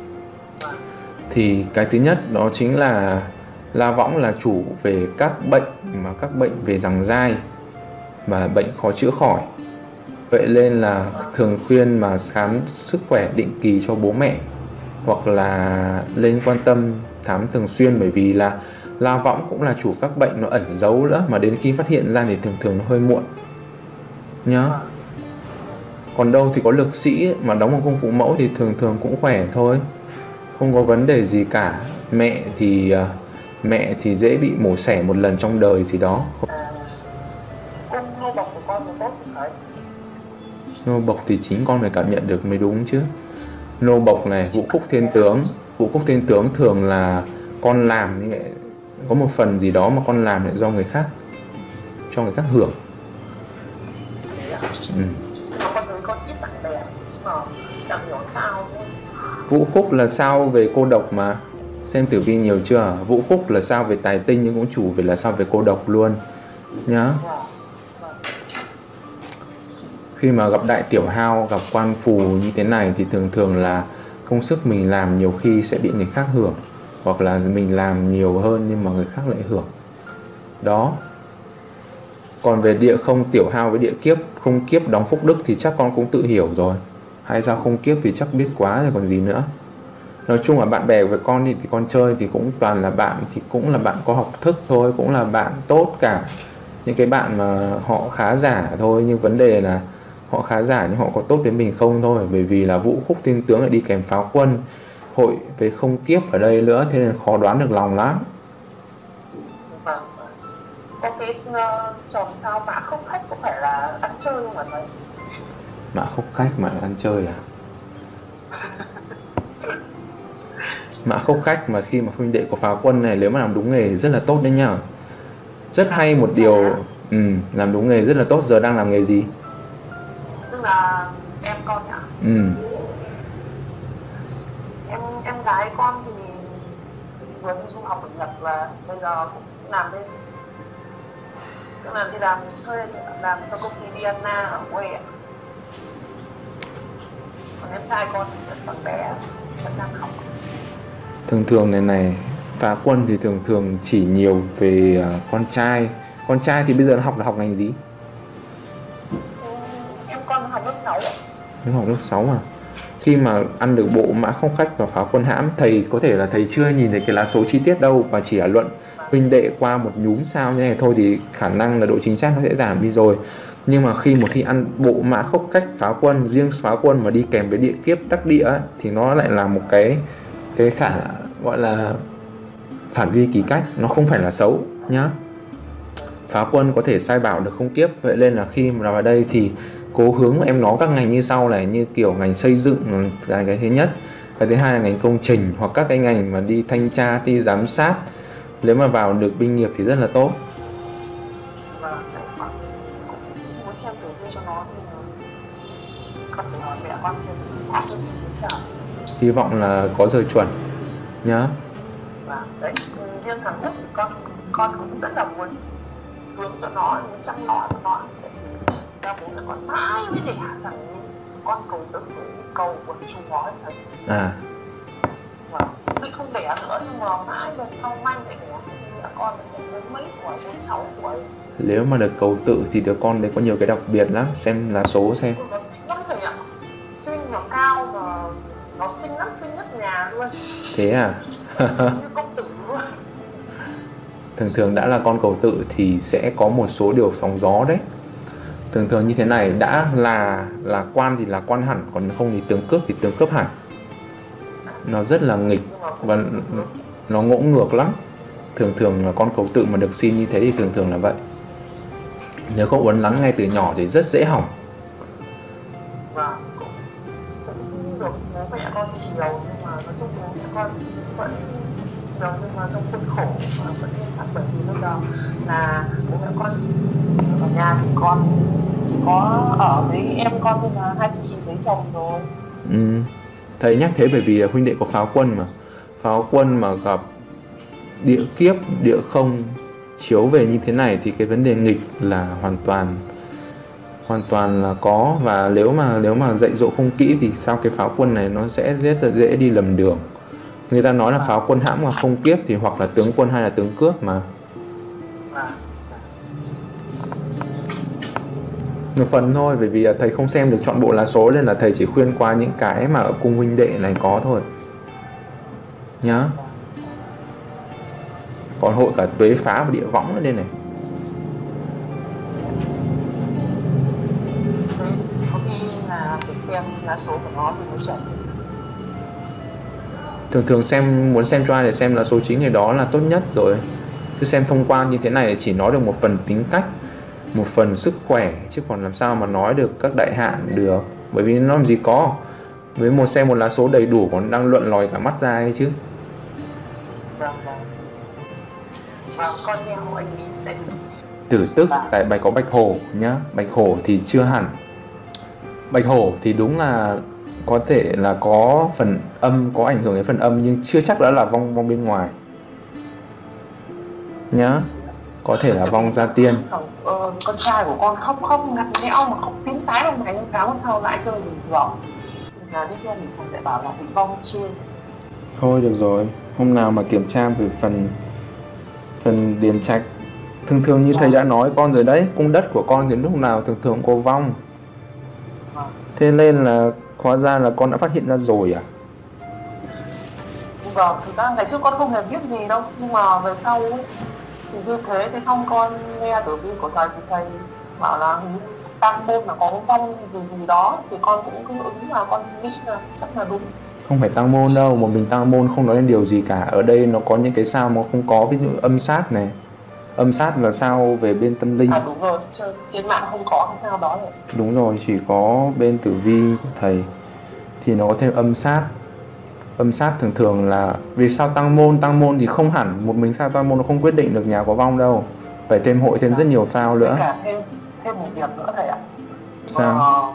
Thì cái thứ nhất đó chính là La Võng là chủ về các bệnh, mà các bệnh về giằng dai và bệnh khó chữa khỏi. Vậy nên là thường khuyên mà khám sức khỏe định kỳ cho bố mẹ, hoặc là lên quan tâm khám thường xuyên, bởi vì là La Võng cũng là chủ các bệnh nó ẩn giấu nữa, mà đến khi phát hiện ra thì thường thường nó hơi muộn nhá. Còn đâu thì có lực sĩ mà đóng vào cung phụ mẫu thì thường thường cũng khỏe thôi, không có vấn đề gì cả. Mẹ thì dễ bị mổ xẻ một lần trong đời gì đó. Cung nô bộc của con tốt thì phải. Nô bộc thì chính con phải cảm nhận được mới đúng chứ. Nô bộc này, Vũ Khúc Thiên Tướng. Vũ Khúc Thiên Tướng thường là con làm như vậy, có một phần gì đó mà con làm lại do người khác, cho người khác hưởng. Con thấy con ít bạn bè mà chẳng hiểu sao. Vũ Khúc là sao về cô độc mà. Xem tử vi nhiều chưa? Vũ Khúc là sao về tài tinh nhưng cũng chủ về là sao về cô độc luôn nhá. Khi mà gặp đại tiểu hao, gặp quan phù như thế này thì thường thường là công sức mình làm nhiều khi sẽ bị người khác hưởng, hoặc là mình làm nhiều hơn nhưng mà người khác lại hưởng. Đó. Còn về địa không tiểu hao với địa kiếp, không kiếp đóng phúc đức thì chắc con cũng tự hiểu rồi. Hay sao không kiếp thì chắc biết quá rồi còn gì nữa. Nói chung là bạn bè với con thì con chơi thì cũng toàn là bạn, thì cũng là bạn có học thức thôi, cũng là bạn tốt cả. Những cái bạn mà họ khá giả thôi, nhưng vấn đề là họ khá giả nhưng họ có tốt với mình không thôi. Bởi vì là Vũ Khúc Thiên Tướng lại đi kèm pháo quân, hội với không kiếp ở đây nữa, thế nên khó đoán được lòng lắm. Có cái chồng sao Mã Khốc Khách có phải là ăn chơi không mà thấy? Mã Khốc Khách mà ăn chơi à? Mã Khốc Khách mà khi mà huynh đệ của pháo quân này nếu mà làm đúng nghề thì rất là tốt đấy nhá. Rất hay một điều, làm đúng nghề rất là tốt. Giờ đang làm nghề gì? Tức là em con nhỉ? Em gái con thì vừa đi du học ở Nhật và bây giờ cũng làm bên, tức là đi làm thuê, làm cho công ty Diana ở quê ạ. Còn em trai con thì vẫn còn bé, vẫn đang học. Thường thường này phá quân thì thường thường chỉ nhiều về con trai. Con trai thì bây giờ nó học ngành gì? Em con học lớp 6 ạ. Nó học lớp 6 à? Khi mà ăn được bộ Mã Khốc Khách và phá quân hãm, thầy có thể là thầy chưa nhìn thấy cái lá số chi tiết đâu, và chỉ là luận huynh đệ qua một nhúm sao như này thôi thì khả năng là độ chính xác nó sẽ giảm đi rồi. Nhưng mà một khi ăn bộ Mã Khốc Khách phá quân, riêng phá quân mà đi kèm với địa kiếp đắc địa ấy, thì nó lại là một cái khả gọi là phản vi kỳ cách, nó không phải là xấu nhá. Phá quân có thể sai bảo được không kiếp, vậy nên là khi mà vào đây thì cố hướng của em nó các ngành như sau này, như kiểu ngành xây dựng là cái thứ nhất, cái thứ hai là ngành công trình, hoặc các cái ngành mà đi thanh tra, đi giám sát. Nếu mà vào được binh nghiệp thì rất là tốt. Muốn xem tử vi cho nó thì con phải hỏi mẹ con xem chính xác cái gì. Hy vọng là có giờ chuẩn nhá. Và đấy, riêng thằng nhất thì con cũng rất là muốn hướng cho nó, muốn chăm lo cho nó. Ra bố là con mãi mới để thằng con cầu tự cầu của chú ngói thật. Và mình không đẻ nữa, nhưng mà mãi lần sau manh lại đẻ. Con đến mấy tuổi, 46 tuổi. Nếu mà được cầu tự thì đứa con đấy có nhiều cái đặc biệt lắm, xem lá số xem. Lắm thầy ạ. Sinh nó cao mà nó xinh lắm, xinh nhất nhà luôn. Thế à? Như công tử luôn. Thường thường đã là con cầu tự thì sẽ có một số điều sóng gió đấy. Thường thường như thế này, đã là quan thì là quan hẳn, còn không thì tướng cướp thì tướng cướp hẳn. Nó rất là nghịch và nó ngỗ ngược lắm. Thường thường là con cầu tự mà được sinh như thế thì thường thường là vậy. Nếu có uốn nắn ngay từ nhỏ thì rất dễ hỏng. Và cũng được bố mẹ con chiều, nhưng mà nói chung bố mẹ con vẫn chiều, nhưng mà trong khuôn khổ và vẫn nghiêm khắc, bởi vì lúc đầu là bố mẹ con ở nhà thì con chỉ có ở với em con thôi mà, hai chị lấy chồng rồi. Thầy nhắc thế bởi vì huynh đệ có pháo quân mà. Pháo quân mà gặp địa kiếp, địa không chiếu về như thế này thì cái vấn đề nghịch là hoàn toàn là có. Và nếu mà dạy dỗ không kỹ thì sao cái pháo quân này nó sẽ rất là dễ đi lầm đường. Người ta nói là pháo quân hãm mà không kiếp thì hoặc là tướng quân hay là tướng cướp mà. Một phần thôi, bởi vì thầy không xem được trọn bộ lá số nên là thầy chỉ khuyên qua những cái mà ở cung huynh đệ này có thôi nhá. Còn hội cả tuế phá và địa võng nữa đây này. Có khi là phải xem lá số của nó thì nó chuẩn. Thường muốn xem cho ai để xem lá số chính thì đó là tốt nhất rồi. Cứ xem thông quan như thế này chỉ nói được một phần tính cách, một phần sức khỏe, chứ còn làm sao mà nói được các đại hạn được. Bởi vì nó làm gì có. Với xem một lá số đầy đủ còn đang luận lòi cả mắt ra ấy chứ. Vâng. Con nghe hộ anh ấy. Tử tức, tại bài có bạch hổ nhá. Bạch hổ thì chưa hẳn. Bạch hổ thì đúng là có thể là có phần âm, có ảnh hưởng đến phần âm, nhưng chưa chắc đã là vong bên ngoài nhá. Có thể là vong gia tiên. Con trai của con khóc ngặt nghẽo mà khóc tím tái trong ngày hôm sáng hôm sau lại chơi bình thường. Là đi xem mình lại bảo là bị vong chia. Thôi được rồi, hôm nào mà kiểm tra về phần điền trạch. Thường như thầy đã nói con rồi đấy, cung đất của con thì lúc nào thường cũng có vong. Thế nên là hóa ra là con đã phát hiện ra rồi à? Vâng, thực ra ngày trước con không hề biết gì đâu, nhưng mà về sau ấy, thì như thế thì xong con nghe tử vi của thầy thì thầy bảo là tam môn là có vong gì đó, thì con cũng cứ ứng là con nghĩ là chắc là đúng. Không phải tăng môn đâu, một mình tăng môn không nói lên điều gì cả. Ở đây nó có những cái sao mà không có, ví dụ âm sát này. Âm sát là sao về bên tâm linh. Đúng rồi, trên mạng không có cái sao đó rồi. Đúng rồi, chỉ có bên tử vi của thầy thì nó có thêm âm sát. Âm sát thường là vì sao tăng môn thì không hẳn một mình sao tăng môn nó không quyết định được nhà có vong đâu, phải thêm hội thêm rất nhiều sao nữa. Cả thêm một việc nữa thầy ạ. Sao?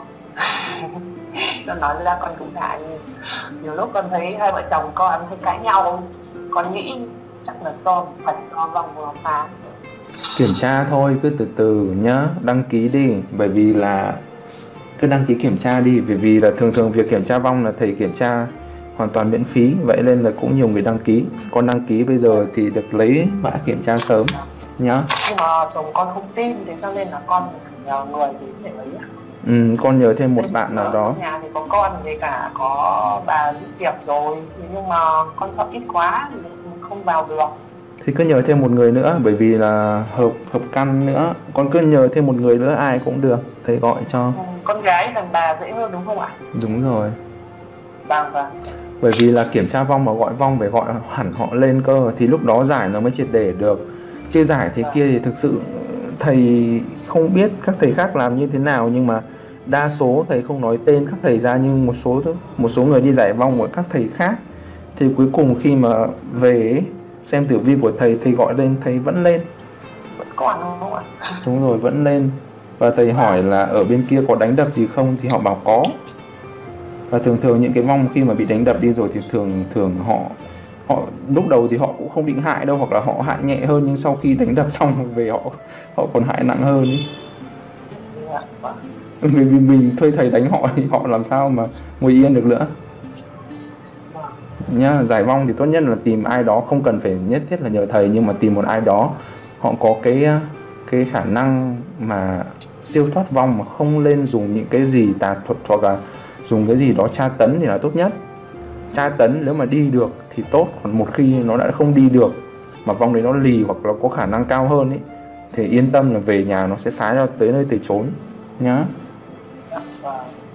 Con nói ra con cũng ngại, nhiều lúc con thấy hai vợ chồng con thấy cãi nhau, con nghĩ chắc là phải do vong vừa phá. Kiểm tra thôi, cứ từ từ nhá, đăng ký đi, bởi vì là cứ đăng ký kiểm tra đi, bởi vì là thường việc kiểm tra vong là thầy kiểm tra hoàn toàn miễn phí, vậy nên là cũng nhiều người đăng ký. Con đăng ký bây giờ thì được lấy mã kiểm tra sớm nhá. Nhưng mà chồng con không tin, thế cho nên là con nhờ người thì để lấy. Con nhờ thêm một bạn nào đó. Nhà thì có con với cả có bà giúp việc rồi, nhưng mà con sợ ít quá thì không vào được. Thì cứ nhờ thêm một người nữa, bởi vì là hợp căn nữa. Con cứ nhờ thêm một người nữa ai cũng được, thầy gọi cho. Con gái đàn bà dễ hơn đúng không ạ? Đúng rồi. Vâng. Bởi vì là kiểm tra vong mà gọi vong phải gọi hẳn họ lên cơ, thì lúc đó giải nó mới triệt để được. Chứ giải thế kia thì thực sự thầy không biết các thầy khác làm như thế nào, nhưng mà đa số thầy không nói tên các thầy ra, nhưng một số người đi giải vong của các thầy khác thì cuối cùng khi mà về xem tử vi của thầy gọi lên, thầy vẫn lên. Vẫn còn đúng không ạ? Đúng rồi, vẫn lên. Và thầy hỏi là ở bên kia có đánh đập gì không thì họ bảo có. Và thường những cái vong khi mà bị đánh đập đi rồi thì thường họ lúc đầu thì họ cũng không định hại đâu, hoặc là họ hại nhẹ hơn, nhưng sau khi đánh đập xong về họ còn hại nặng hơn ý. Vì mình thuê thầy đánh họ thì họ làm sao mà ngồi yên được nữa nhá. Giải vong thì tốt nhất là tìm ai đó, không cần phải nhất thiết là nhờ thầy, nhưng mà tìm một ai đó họ có cái khả năng mà siêu thoát vong, mà không lên dùng những cái gì tà thuật hoặc là dùng cái gì đó tra tấn thì là tốt nhất. tra tấn, nếu mà đi được thì tốt, còn một khi nó đã không đi được mà vong đấy nó lì hoặc là có khả năng cao hơn ấy thì yên tâm là về nhà nó sẽ phá cho tới nơi tới chốn nhá. Vâng.